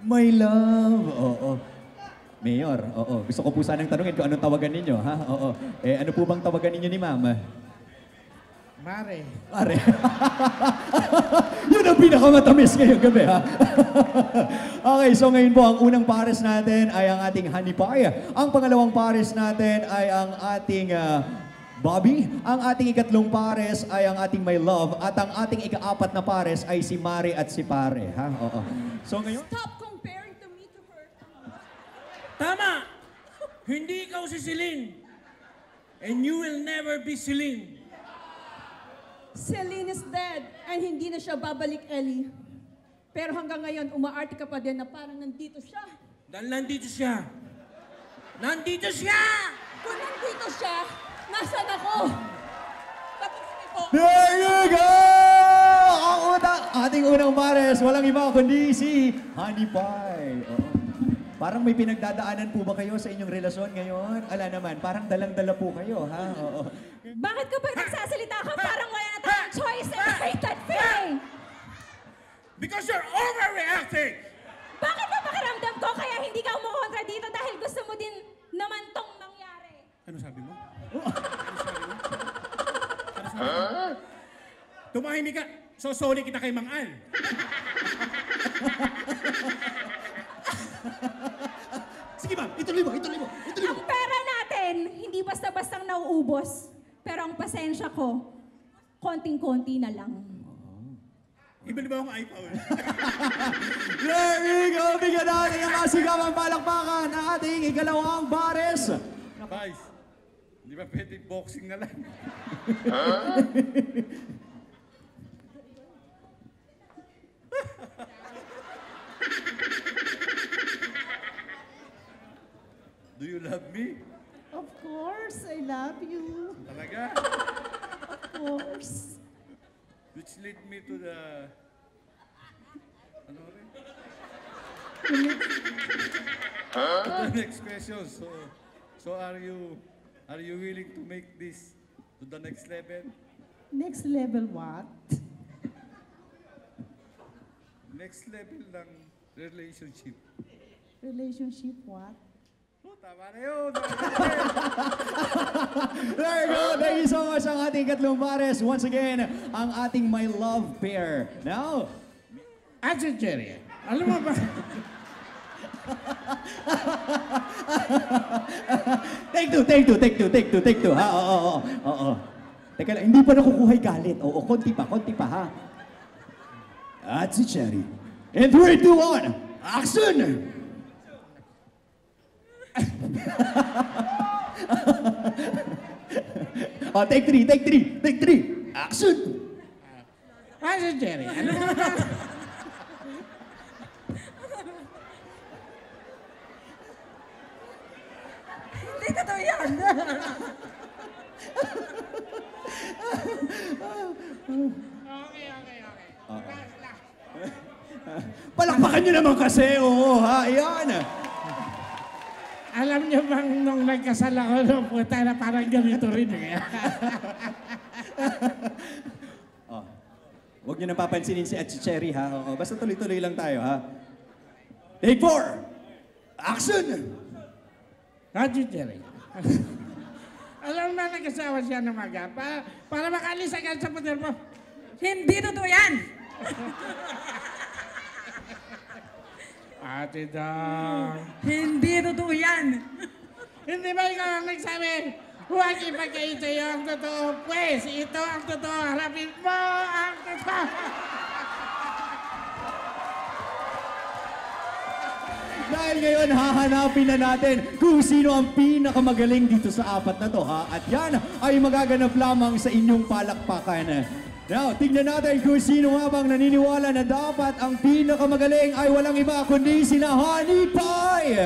My love. Oo. Mayor, oo. Gusto ko po sanang tanungin kung anong tawagan ninyo, ha? Oo. Eh, ano po bang tawagan ninyo ni Ma'am? Mare. Mare. Yun ang pinakamatamis ngayong gabi, ha? Okay, so ngayon po, ang unang pares natin ay ang ating honey pie. Ang pangalawang pares natin ay ang ating uh, Bobby. Ang ating ikatlong pares ay ang ating my love. At ang ating ikaapat na pares ay si Mare at si Pare, ha? Oo. So ngayon... Stop comparing to me to her. Tama! Hindi ikaw si Celine. And you will never be Celine. Celine is dead and hindi na siya babalik, Ellie. Pero hanggang ngayon, umaarte ka pa din na parang nandito siya. Dahil nandito siya. Nandito siya! Kung nandito siya, nasaan ako? Patingin po. There you go! Ang utang, ating unang pares, walang iba kundi si Honey Pie. Oo. Parang may pinagdadaanan po ba kayo sa inyong relasyon ngayon? Ala naman, parang dalang-dala po kayo, ha? Oo. Bakit kapag nagsasalita ka, parang wala na tayong choice and hate that feeling? Because you're overreacting! Bakit ba pakiramdam ko kaya hindi ka umukontra dito dahil gusto mo din naman tong mangyari? Ano sabi mo? Ano sabi mo? Ano sabi mo? Tumahimik ka. So sorry kita kay Mang Al. Sige ma'am, ituloy mo, ituloy mo, ituloy mo. Ang pera natin, hindi basta-bastang nauubos. Pero ang pasensya ko, konting-konti na lang. Ibili ba akong iPhone? There you go! Bigyan natin ang masigabang palakpakan ng ating ikalawang pares. Guys, hindi ba pwede boxing na lang? Do you love me? Of course, I love you. Talaga? Of course. Which lead me to the... Ano rin? To the next question. So, so are you, are you willing to make this to the next level? Next level what? Next level ng relationship. Relationship what? Oh, tama na yun. There you go. Thank you so much ang ating ikatlong pares. Once again, ang ating my love pair. Now, Action, Jerry. Alam mo ba? Take two, take two, take two, take two, take two, ha? Oo, oo, oo, oo. Teka lang, hindi pa nakukuhay galit. Oo, konti pa, konti pa, ha? At si Cherry. In three, two, one, action! Oh, take three, take three, take three, action! Action, Jerry. Alam mo ba? Hindi totoo yan. Okay, okay, okay. Palakpakan nyo naman kasi, oo, ha? Ayan. Alam niyo bang nung nagkasal ako nung puta na parang ganito rin eh. Oh. Huwag nyo nang papansinin si Atsi Cherry, ha? Oo, basta tuloy-tuloy lang tayo, ha? Take four! Action! Action, Jerry. Alam mo na nagkasawa siya ng maga para, para makalis agad sa poder mo. Hindi totoo yan. Ate Dong. Hindi totoo yan. Hindi ba ikaw ang nagsabi? Huwag ipagkaito yung totoo. Pwes, ito ang totoo. Harapin mo ang totoo. Dahil ngayon, hahanapin na natin kung sino ang pinakamagaling dito sa apat na to, ha? At yan ay magaganap lamang sa inyong palakpakan. Now, tignan natin kung sino nga bang naniniwala na dapat ang pinakamagaling ay walang iba kundi sina Honey Pie!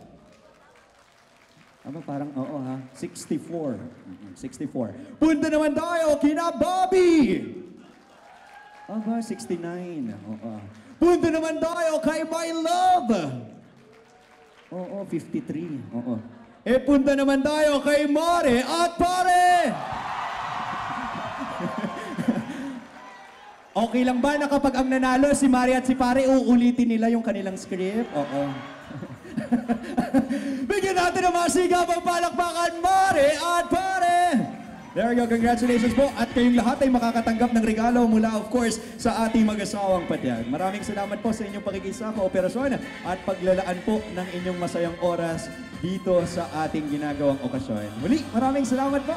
Aba, parang, oo ha, sixty-four. sixty-four. Punta naman tayo kina Bobby! Aba, sixty-nine. Oo. Punta naman tayo kay My Love! Oo, fifty-three. Oo. E punta naman tayo kay Mare at Pare! Okay lang ba na kapag ang nanalo si Mari at si Pare, uulitin nila yung kanilang script? Oo. Bigyan natin ng mga sigabang palakpakan, Mari at Pare! There you go, congratulations po. At kayong lahat ay makakatanggap ng regalo mula of course sa ating mag-asawang patyan. Maraming salamat po sa inyong pakikisa, kooperasyon at paglalaan po ng inyong masayang oras dito sa ating ginagawang okasyon. Muli, maraming salamat po.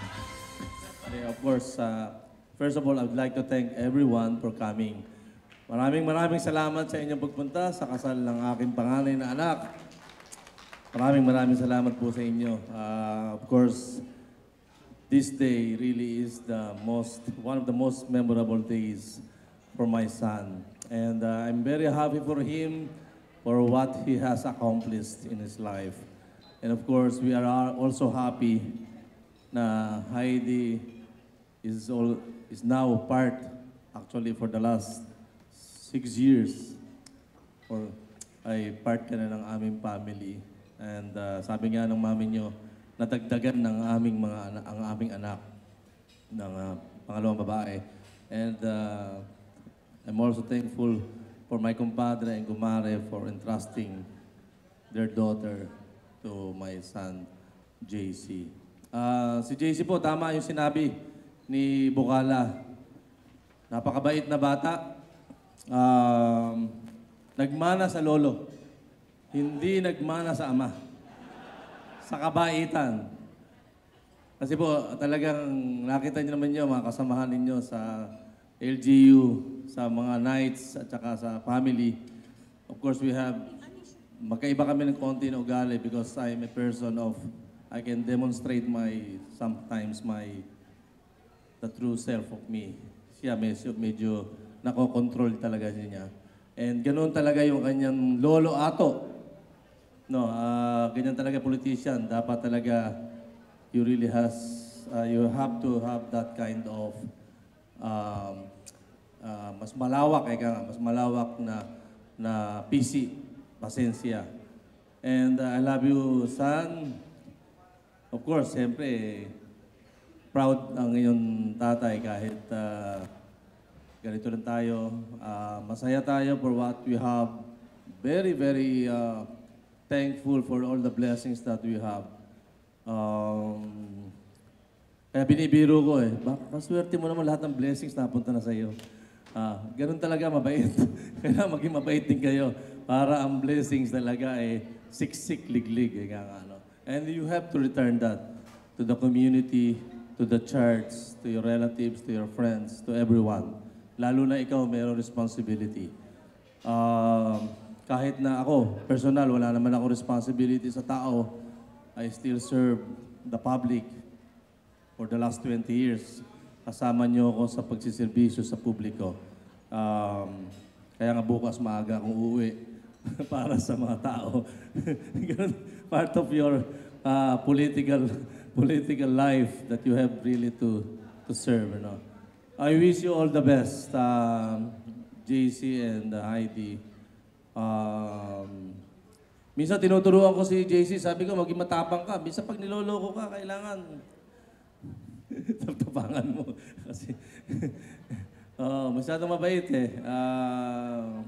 Of course, uh, first of all, I would like to thank everyone for coming. Maraming maraming salamat sa inyong pagpunta sa kasal ng aking panganay na anak. Maraming maraming salamat po sa inyo. Uh, of course, this day really is the most, one of the most memorable days for my son. And uh, I'm very happy for him for what he has accomplished in his life. And of course, we are also happy na Haidee is, all, is now part, actually for the last six years, or ay part ka na ng aming family. And uh, sabi nga ng mami nyo, natagdagan ng aming mga ana- ang aming anak ng uh, pangalawang babae. And uh, I'm also thankful for my compadre and kumare for entrusting their daughter to my son, J C. Uh, si J C po, tama yung sinabi ni Bukala. Napakabait na bata. Um, nagmana sa lolo. Hindi nagmana sa ama. Sa kabaitan. Kasi po, talagang nakita niyo naman niyo, mga kasamahan ninyo sa L G U, sa mga nights, at saka sa family. Of course, we have, magkaiba kami ng konti na ugali because I'm a person of, I can demonstrate my, sometimes my, the true self of me. Siya medyo, medyo nakokontrol talaga niya. And ganoon talaga yung kanyang lolo ato. No, uh, ganyan talaga politician. Dapat talaga you really has, uh, you have to have that kind of um, uh, mas malawak, eh, ka, mas malawak na na P C, pasensya. And uh, I love you, son. Of course, siyempre, proud ang iyong tatay kahit uh, ganito lang tayo. Uh, masaya tayo for what we have. Very, very uh, thankful for all the blessings that we have. Um, kaya binibiro ko eh, maswerte mo naman lahat ng blessings napunta na sa iyo. Ah, ganun talaga, mabait. Kaya maging mabait din kayo para ang blessings talaga eh siksik, liglig. Eh, ano. And you have to return that to the community, to the church, to your relatives, to your friends, to everyone. Lalo na ikaw, mayroong responsibility. Um, Kahit na ako, personal, wala naman ako responsibility sa tao, I still serve the public for the last twenty years. Kasama niyo ako sa pagsiservisyo sa publiko. Um, kaya nga bukas maaga akong uuwi para sa mga tao. Part of your uh, political political life that you have really to to serve. You know? I wish you all the best, um, J C and uh, Haidee. Um, minsan tinuturuan ko si J C, sabi ko, maging matapang ka. Minsan pag niloloko ka, kailangan taptapangan mo. Kasi, oh, masyadong mabait eh. Uh,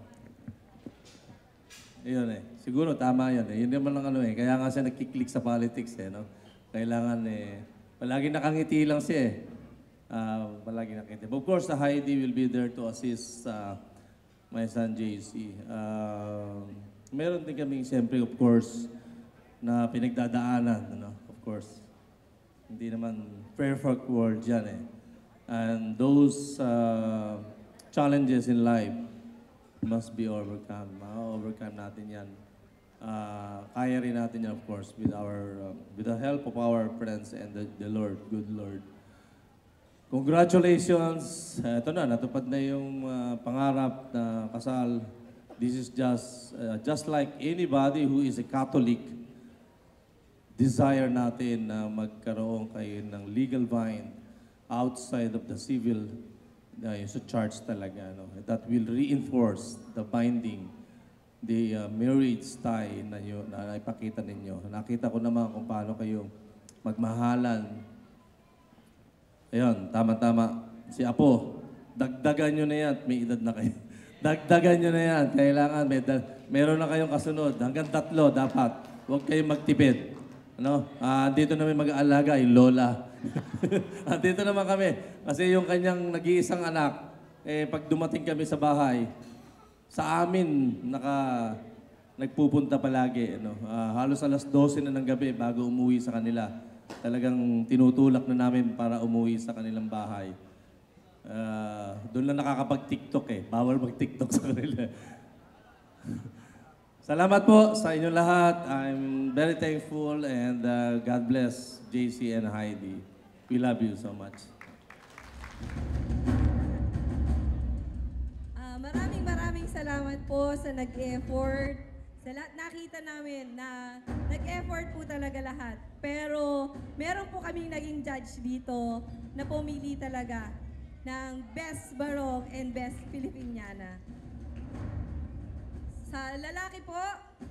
yun eh. Siguro tama yun eh. Yun naman lang ano eh. Kaya nga siya nagkiklik sa politics eh. No? Kailangan eh. Palagi nakangiti lang siya eh. Uh, palagi nakangiti. But of course, the Haidee will be there to assist uh, my son J C. Uh, meron din kaming siyempre, of course, na pinagdadaanan, ano? Of course. Hindi naman perfect world yan eh. And those uh, challenges in life must be overcome. Ma-overcome natin yan. Uh, kaya rin natin yan, of course, with our, uh, with the help of our friends and the, the Lord, good Lord. Congratulations! Ito na, natupad na yung uh, pangarap na kasal. This is just, uh, just like anybody who is a Catholic, desire natin na magkaroon kayo ng legal bind outside of the civil, uh, yung sa church talaga. No? That will reinforce the binding, the uh, marriage tie na, yun, na ipakita ninyo. Nakita ko naman kung paano kayo magmahalan. Ayun, tama-tama. Si Apo, dagdagan nyo na yan. May edad na kayo. Dagdagan nyo na yan. Kailangan, may da- meron na kayong kasunod. Hanggang tatlo dapat. Huwag kayong magtipid. Ano? Ah, dito namin mag-aalaga, yung lola. Dito naman kami. Kasi yung kanyang nag-iisang anak, eh, pag dumating kami sa bahay, sa amin, naka, nagpupunta palagi. Ano? Ah, halos alas dose na ng gabi bago umuwi sa kanila. Talagang tinutulak na namin para umuwi sa kanilang bahay. Uh, doon lang nakakapag-TikTok eh. Bawal mag-TikTok sa kanila. Salamat po sa inyong lahat. I'm very thankful and uh, God bless J C and Haidee. We love you so much. Ah, maraming maraming salamat po sa nag-effort. Sa lahat nakita namin na nag-effort po talaga lahat. Pero meron po kaming naging judge dito na pumili talaga ng Best Barong and Best Filipiniana. Sa lalaki po,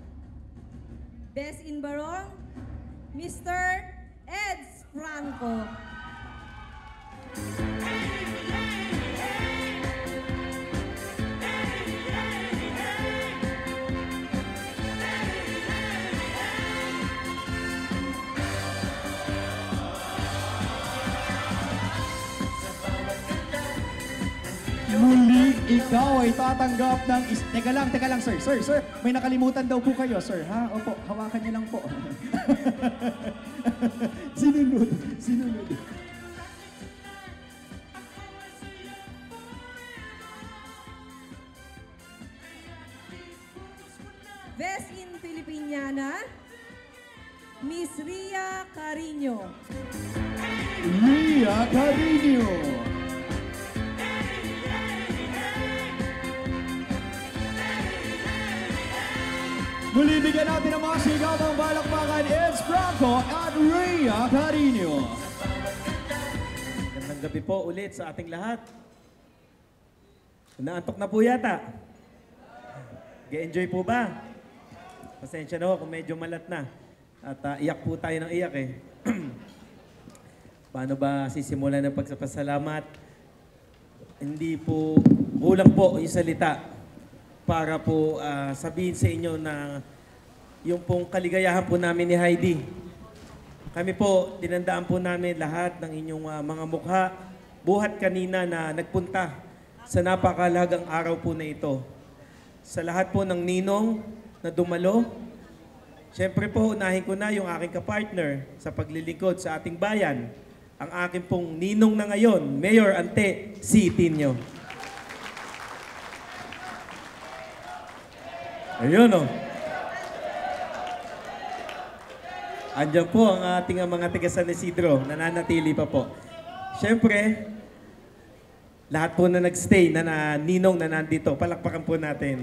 Best in Barong, Mister Eds Franco. Muli, ikaw ay tatanggap ng... Is teka lang, teka lang, sir. Sir, sir, may nakalimutan daw po kayo, sir. Ha? Opo, hawakan niyo lang po. Sinunod, sinunod. Best in Filipiniana, Miss Ria Carino. Ria Carino. Muli bigyan natin ang mga sigamang balakbakan, Eds Franco at Ria Carino. Magandang gabi po ulit sa ating lahat. Naantok na po yata. Ge-enjoy po ba? Pasensya na ho kung medyo malat na. At uh, iyak po tayo ng iyak eh. Paano ba sisimulan ng pagsapasalamat? Hindi po, kulang po yung salita para po uh, sabihin sa inyo na yung pong kaligayahan po namin ni Haidee. Kami po, dinandaan po namin lahat ng inyong uh, mga mukha, buhat kanina na nagpunta sa napakalagang araw po na ito. Sa lahat po ng ninong na dumalo, siyempre po, unahin ko na yung aking kapartner sa paglilingkod sa ating bayan, ang aking pong ninong na ngayon, Mayor Ante C. Tinio. Ayun o. Oh. Andiyan po ang ating mga taga San Isidro, nananatili pa po. Siyempre, lahat po na nagstay, na, na ninong na nandito, palakpakan po natin.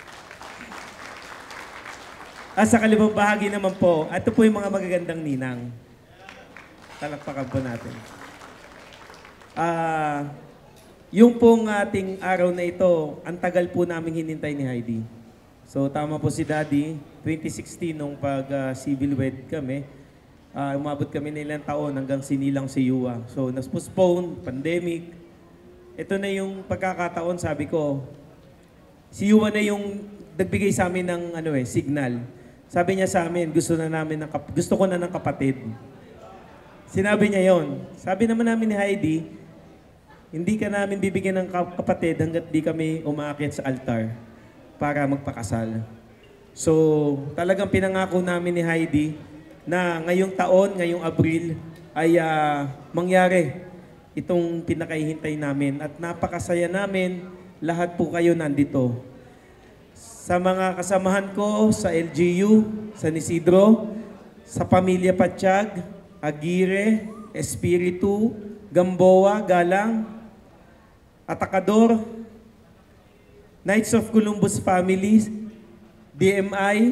At sa kalibang bahagi naman po, ito po yung mga magagandang ninang. Palakpakan po natin. Ah, uh, yung pong ating araw na ito, ang tagal po namin hinintay ni Haidee. So tama po si Daddy, twenty sixteen nung pag uh, civil wed kami, uh, umabot kami na ilang taon hanggang sinilang si Yuwa. So nas-postpone, pandemic. Ito na yung pagkakataon, sabi ko, si Yuwa na yung nagbigay sa amin ng ano eh, signal. Sabi niya sa amin, gusto na namin ng kap- gusto ko na ng kapatid. Sinabi niya yon. Sabi naman namin ni Haidee, hindi ka namin bibigyan ng kapatid hanggat di kami umaakyat sa altar para magpakasal. So, talagang pinangako namin ni Haidee na ngayong taon, ngayong Abril, ay uh, mangyari itong pinakahihintay namin. At napakasaya namin, lahat po kayo nandito. Sa mga kasamahan ko sa L G U, San Isidro, sa Pamilya Patsyag, Aguirre, Espiritu, Gamboa, Galang, Atacador, Knights of Columbus Families, D M I,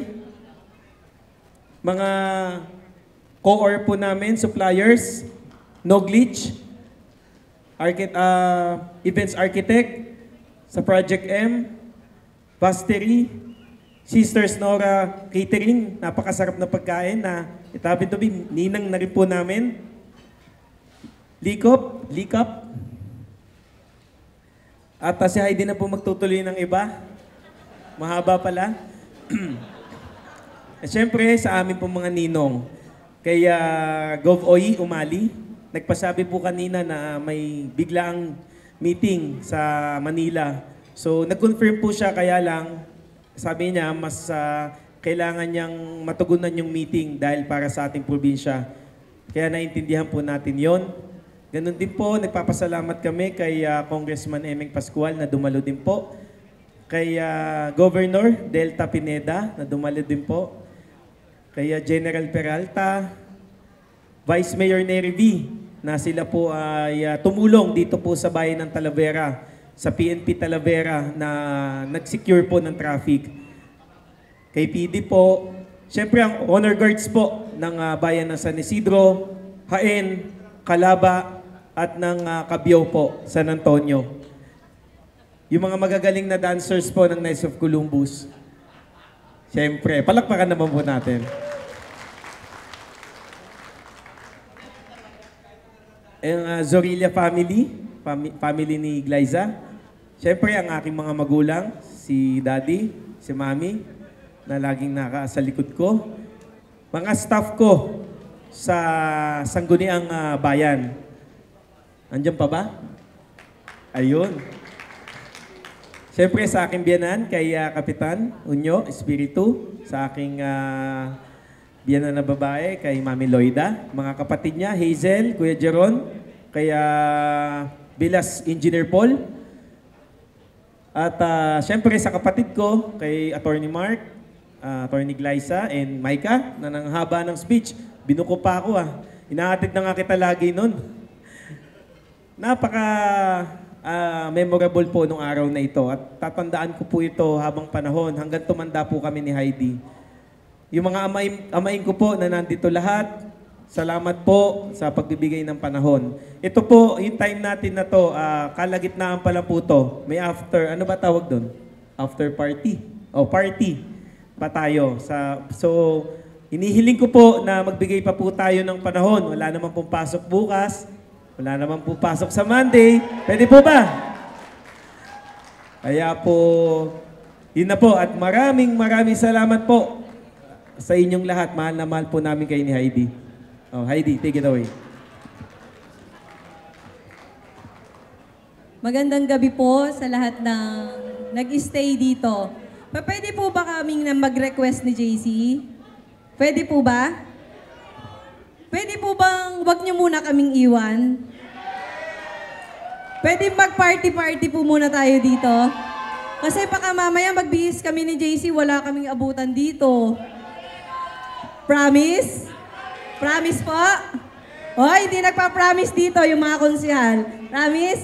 mga co-or po namin, suppliers, No Glitch, Archit uh, Events Architect, sa Project M, Bastery, Sisters Nora Catering, napakasarap na pagkain na itabi-tabi, ninang na rin po namin. Likop, Likop, At uh, si Haidee na po magtutuloy ng iba. Mahaba pala. At syempre, sa amin po mga ninong, kay uh, Gov Oyi Umali, nagpasabi po kanina na may biglaang meeting sa Manila. So, nag-confirm po siya, kaya lang, sabi niya, mas uh, kailangan niyang matugunan yung meeting dahil para sa ating probinsya. Kaya naintindihan po natin yon. Ganun din po, nagpapasalamat kami kay uh, Congressman Emeng Pascual na dumalo din po. Kay uh, Governor Delta Pineda na dumalo din po. Kay uh, General Peralta, Vice Mayor Neri V na sila po ay uh, tumulong dito po sa bayan ng Talavera, sa P N P Talavera na nag-secure po ng traffic. Kay P D po, syempre ang honor guards po ng uh, bayan ng San Isidro, Haen, Calaba, at ng uh, Cabiao po, San Antonio. Yung mga magagaling na dancers po ng Knights of Columbus. Siyempre, palakpakan naman po natin. Ang uh, Zorilla family, fami family ni Glyza. Siyempre, ang aking mga magulang, si Daddy, si Mami, na laging naka sa likod ko. Mga staff ko sa Sangguniang uh, Bayan. Andiyan pa ba? Ayun. Siyempre sa aking biyanan, kay uh, Kapitan Unyo Espiritu, sa aking uh, biyanan na babae, kay Mami Loida, mga kapatid niya, Hazel, Kuya Jeron, kay uh, Bilas Engineer Paul, at uh, siyempre sa kapatid ko, kay Attorney Mark, uh, Attorney Glyza, and Micah, na nang haba ng speech, binuko pa ako ah. Inaatid na nga kita lagi nun. Napaka uh, memorable po nung araw na ito at tatandaan ko po ito habang panahon hanggang tumanda po kami ni Haidee. Yung mga amain, amain ko po na nandito lahat, salamat po sa pagbibigay ng panahon. Ito po, yung time natin na to, uh, kalagitnaan pa lang po to. May after, ano ba tawag doon? After party. O, party pa tayo. Sa, so, inihiling ko po na magbigay pa po tayo ng panahon. Wala naman pong pasok bukas. Wala naman po pasok sa Monday. Pwede po ba? Kaya po, yun na po. At maraming maraming salamat po sa inyong lahat. Mahal na mahal po namin kayo ni Haidee. Oh, Haidee, take it away. Magandang gabi po sa lahat ng nag-stay dito. Pwede po ba kaming na mag-request ni J C? Pwede po ba? Pwede po bang wag niyo muna kaming iwan? Pwede mag-party-party po muna tayo dito? Kasi baka mamaya magbihis kami ni J C, wala kaming abutan dito. Promise? Promise po? Hoy, hindi nagpa-promise dito yung mga konsihal. Promise?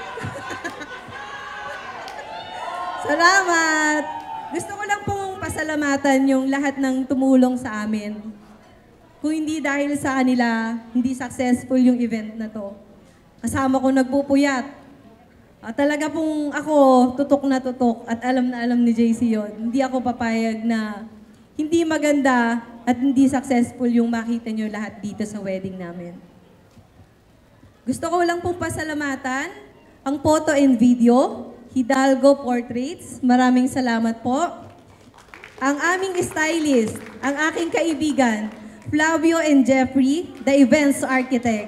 Salamat! Gusto ko lang pong pasalamatan yung lahat ng tumulong sa amin. Kung hindi dahil sa kanila, hindi successful yung event na to. Kasama ko nagpupuyat. At talaga pong ako, tutok na tutok at alam na alam ni J C yun. Hindi ako papayag na hindi maganda at hindi successful yung makita nyo lahat dito sa wedding namin. Gusto ko lang pong pasalamatan ang photo and video, Hidalgo Portraits. Maraming salamat po. Ang aming stylist, ang aking kaibigan, Flavio and Jeffrey, the events architect.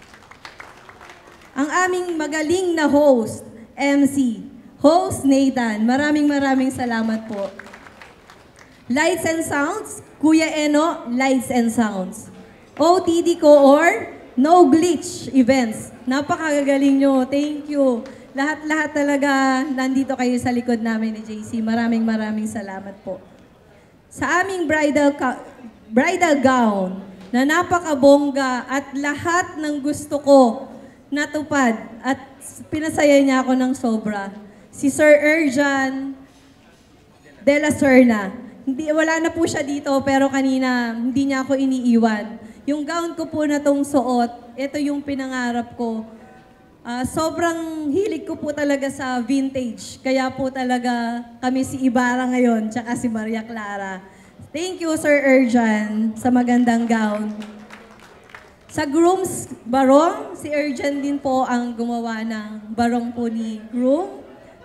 Ang aming magaling na host, M C, host Nathan. Maraming maraming salamat po. Lights and Sounds, Kuya Eno, Lights and Sounds. O T D Coor, No Glitch Events. Napakagaling nyo. Thank you. Lahat-lahat talaga nandito kayo sa likod namin ni J C. Maraming maraming salamat po. Sa aming bridal bridal gown na napakabongga at lahat ng gusto ko natupad at pinasaya niya ako ng sobra. Si Sir Erjan de la Serna. Hindi, wala na po siya dito pero kanina hindi niya ako iniiwan. Yung gown ko po na tong suot, ito yung pinangarap ko. Uh, sobrang hilig ko po talaga sa vintage. Kaya po talaga kami si Ibarra ngayon, tsaka si Maria Clara. Thank you, Sir Erjan, sa magandang gown. Sa groom's barong, si Erjan din po ang gumawa ng barong po ni groom.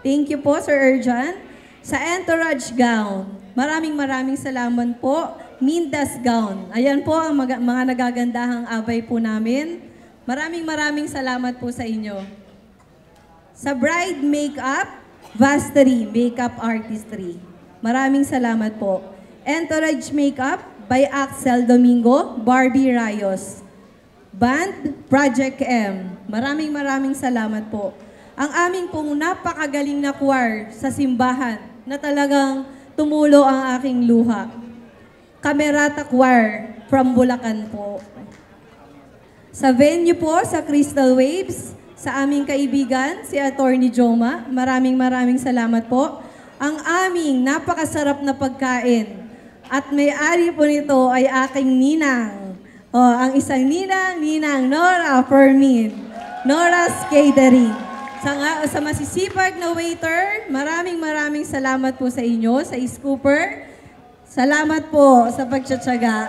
Thank you po, Sir Erjan. Sa entourage gown, maraming maraming salamat po. Mindas gown. Ayan po ang mga, mga nagagandahang abay po namin. Maraming maraming salamat po sa inyo. Sa bride makeup, Vastery Makeup Artistry. Maraming salamat po. Entourage makeup by Axel Domingo, Barbie Rayos. Band, Project M. Maraming maraming salamat po. Ang aming pong napakagaling na choir sa simbahan na talagang tumulo ang aking luha. Camerata Choir from Bulacan po. Sa venue po, sa Crystal Waves, sa aming kaibigan, si Attorney Joma, maraming maraming salamat po. Ang aming napakasarap na pagkain at may-ari po nito ay aking ninang. O, ang isang ninang, ninang Nora Fermin. Nora's Catering. Sa, sa masisipag na waiter, maraming maraming salamat po sa inyo, sa scooper. Salamat po sa pagtsatsaga.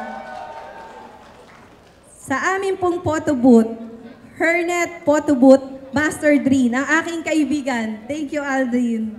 Sa amin pong photo booth, Hernet Photo Booth, Master Drin, ang aking kaibigan. Thank you, Aldrin.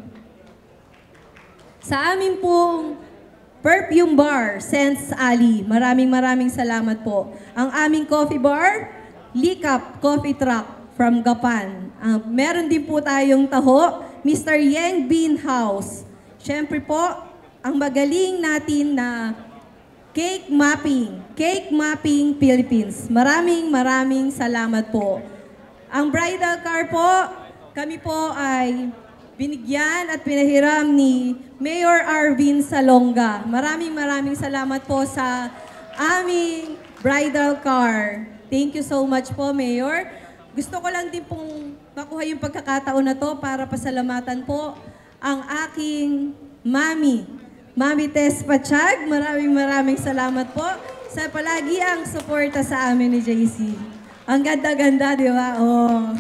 Sa amin pong perfume bar, Sense Alley, maraming maraming salamat po. Ang aming coffee bar, Likap Coffee Truck from Gapan. Uh, meron din po tayong taho, Mister Yang Bean House. Siyempre po, ang magaling natin na Cake Mapping, Cake Mapping Philippines. Maraming maraming salamat po. Ang bridal car po, kami po ay binigyan at pinahiram ni Mayor Arvin Salonga. Maraming maraming salamat po sa aming bridal car. Thank you so much po, Mayor. Gusto ko lang din pong makuha yung pagkakataon na to para pasalamatan po ang aking mami, Mami Tess Pachag. Maraming maraming salamat po sa palagi ang suporta sa amin ni J C. Ang ganda-ganda, di ba? Oh.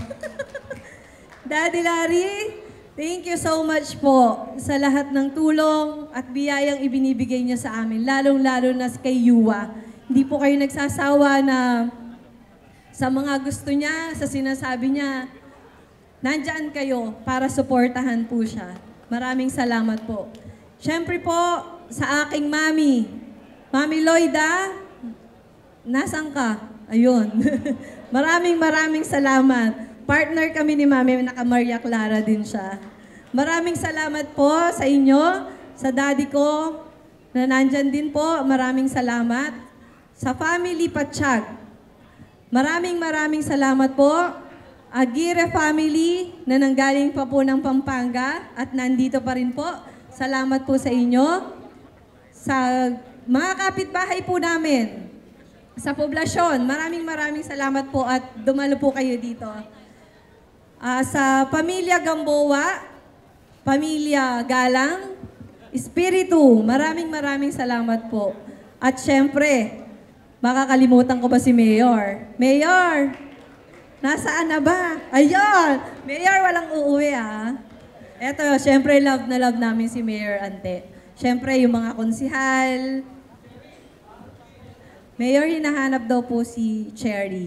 Daddy Larry, thank you so much po sa lahat ng tulong at biyayang ibinibigay niya sa amin, lalong-lalo na kay Yuwa. Hindi po kayo nagsasawa na sa mga gusto niya, sa sinasabi niya, nandyan kayo para suportahan po siya. Maraming salamat po. Siyempre po, sa aking mami, Mami Lloyda, nasan ka? Ayun. Maraming maraming salamat. Partner kami ni Mami, naka Maria Clara din siya. Maraming salamat po sa inyo, sa daddy ko, na nandyan din po. Maraming salamat. Sa family Pachag, maraming maraming salamat po. Aguirre family na nanggaling pa po ng Pampanga at nandito pa rin po. Salamat po sa inyo. Sa mga kapitbahay po namin, sa poblasyon, maraming maraming salamat po at dumalo po kayo dito. Uh, sa pamilya Gamboa, pamilya Galang, Espiritu, maraming maraming salamat po. At syempre, makakalimutan ko ba si Mayor? Mayor, nasaan na ba? Ayun! Mayor, walang uuwi ah. Eto, syempre love na love namin si Mayor Ante. Syempre yung mga konsihal. Mayor, hinahanap daw po si Cherry.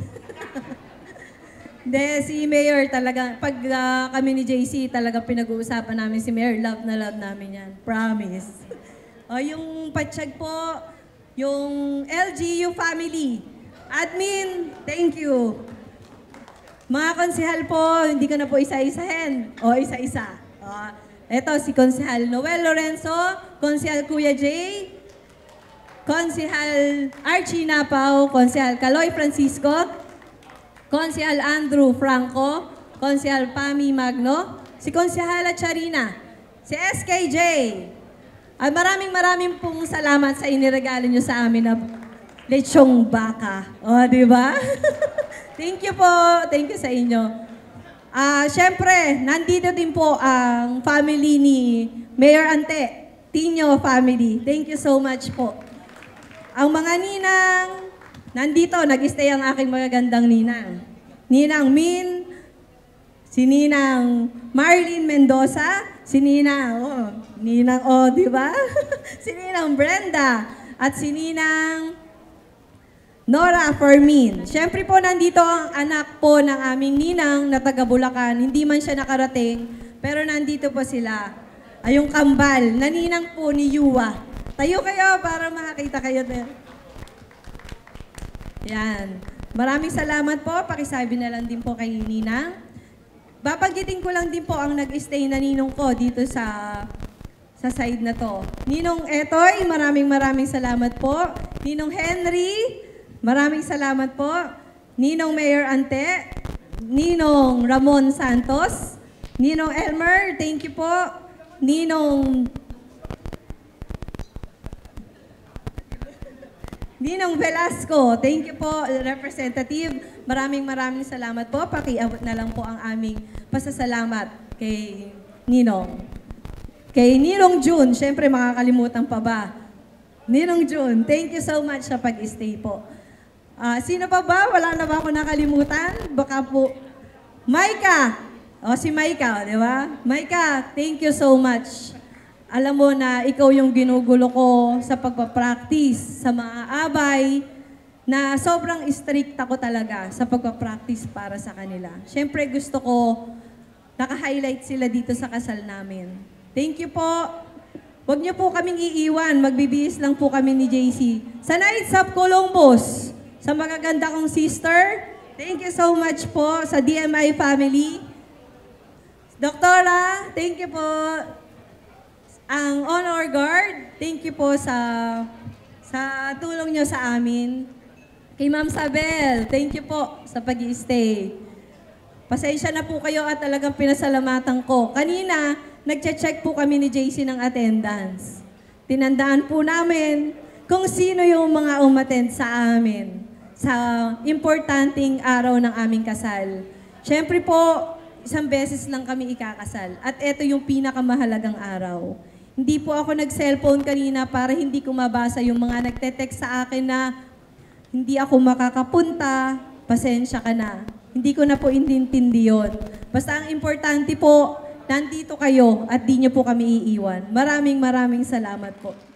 Hindi, si Mayor talaga, pag uh, kami ni J C, talaga pinag-uusapan namin si Mayor, love na love namin yan. Promise. O yung Patsyag po, yung L G U family. Admin, thank you. Mga konsehal po, hindi ko na po isa-isahin. O, isa-isa. O, eto si Konsehal Noel Lorenzo, Konsehal Kuya Jay, Konsehal Archie Napaw, Konsehal Kaloy Francisco, Konsehal Andrew Franco, Konsehal Pami Magno, si Konsehala Charina, si S K J. At maraming maraming pong salamat sa iniregalo nyo sa amin na lechong baka. O, di ba? Thank you po. Thank you sa inyo. Ah, uh, syempre, nandito din po ang family ni Mayor Ante, Tino family. Thank you so much po. Ang mga ninang, nandito, nag-stay ang aking magagandang ninang. Ninang Min, si Ninang Marlene Mendoza, si Ninang, oh, Ninang, oh, di ba? Si Ninang Brenda, at si Ninang Nora Fermin. Siyempre po, nandito ang anak po ng aming ninang na taga Bulacan. Hindi man siya nakarating, Pero nandito po sila. Ay, yung kambal, naninang po ni Yuwa. Tayo kayo para makakita kayo din. Yan. Maraming salamat po. Pakisabi na lang din po kay Ninang. Babanggitin ko lang din po ang nag-stay na ninong ko dito sa sa side na to. Ninong Etoy, maraming maraming salamat po. Ninong Henry, maraming salamat po. Ninong Mayor Ante, Ninong Ramon Santos, Ninong Elmer, thank you po. Ninong Ninong Velasco, thank you po, Representative. Maraming maraming salamat po. Pakiabot na lang po ang aming pasasalamat kay Ninong. Kay Ninong June, syempre makakalimutan pa ba? Ninong June, thank you so much sa pag-stay po. Uh, sino pa ba? Wala na ba ako nakalimutan? Baka po. Maika! O, si Maika, di ba? Maika, thank you so much. Alam mo na ikaw yung ginugulo ko sa pagpapractice, sa mga abay, na sobrang strict ako talaga sa pagpapractice para sa kanila. Siyempre gusto ko, naka-highlight sila dito sa kasal namin. Thank you po. Huwag niyo po kaming iiwan, magbibihis lang po kami ni J C. Sa Knights of Columbus, sa magaganda kong sister, thank you so much po sa D M I family. Doktora, thank you po. Ang honor guard, thank you po sa sa tulong nyo sa amin. Kay Ma'am Sabel, thank you po sa pag-i-stay. Pasensya na po kayo at talagang pinasalamatan ko. Kanina, nagche-check po kami ni J C ng attendance. Tinandaan po namin kung sino yung mga umattend sa amin sa importanteng araw ng aming kasal. Siyempre po, isang beses lang kami ikakasal. At ito yung pinakamahalagang araw. Hindi po ako nag-cellphone kanina para hindi ko mabasa yung mga nagte-text sa akin na hindi ako makakapunta, pasensya ka na. Hindi ko na po intindi yun. Basta ang importante po, nandito kayo at di nyo po kami iiwan. Maraming maraming salamat po.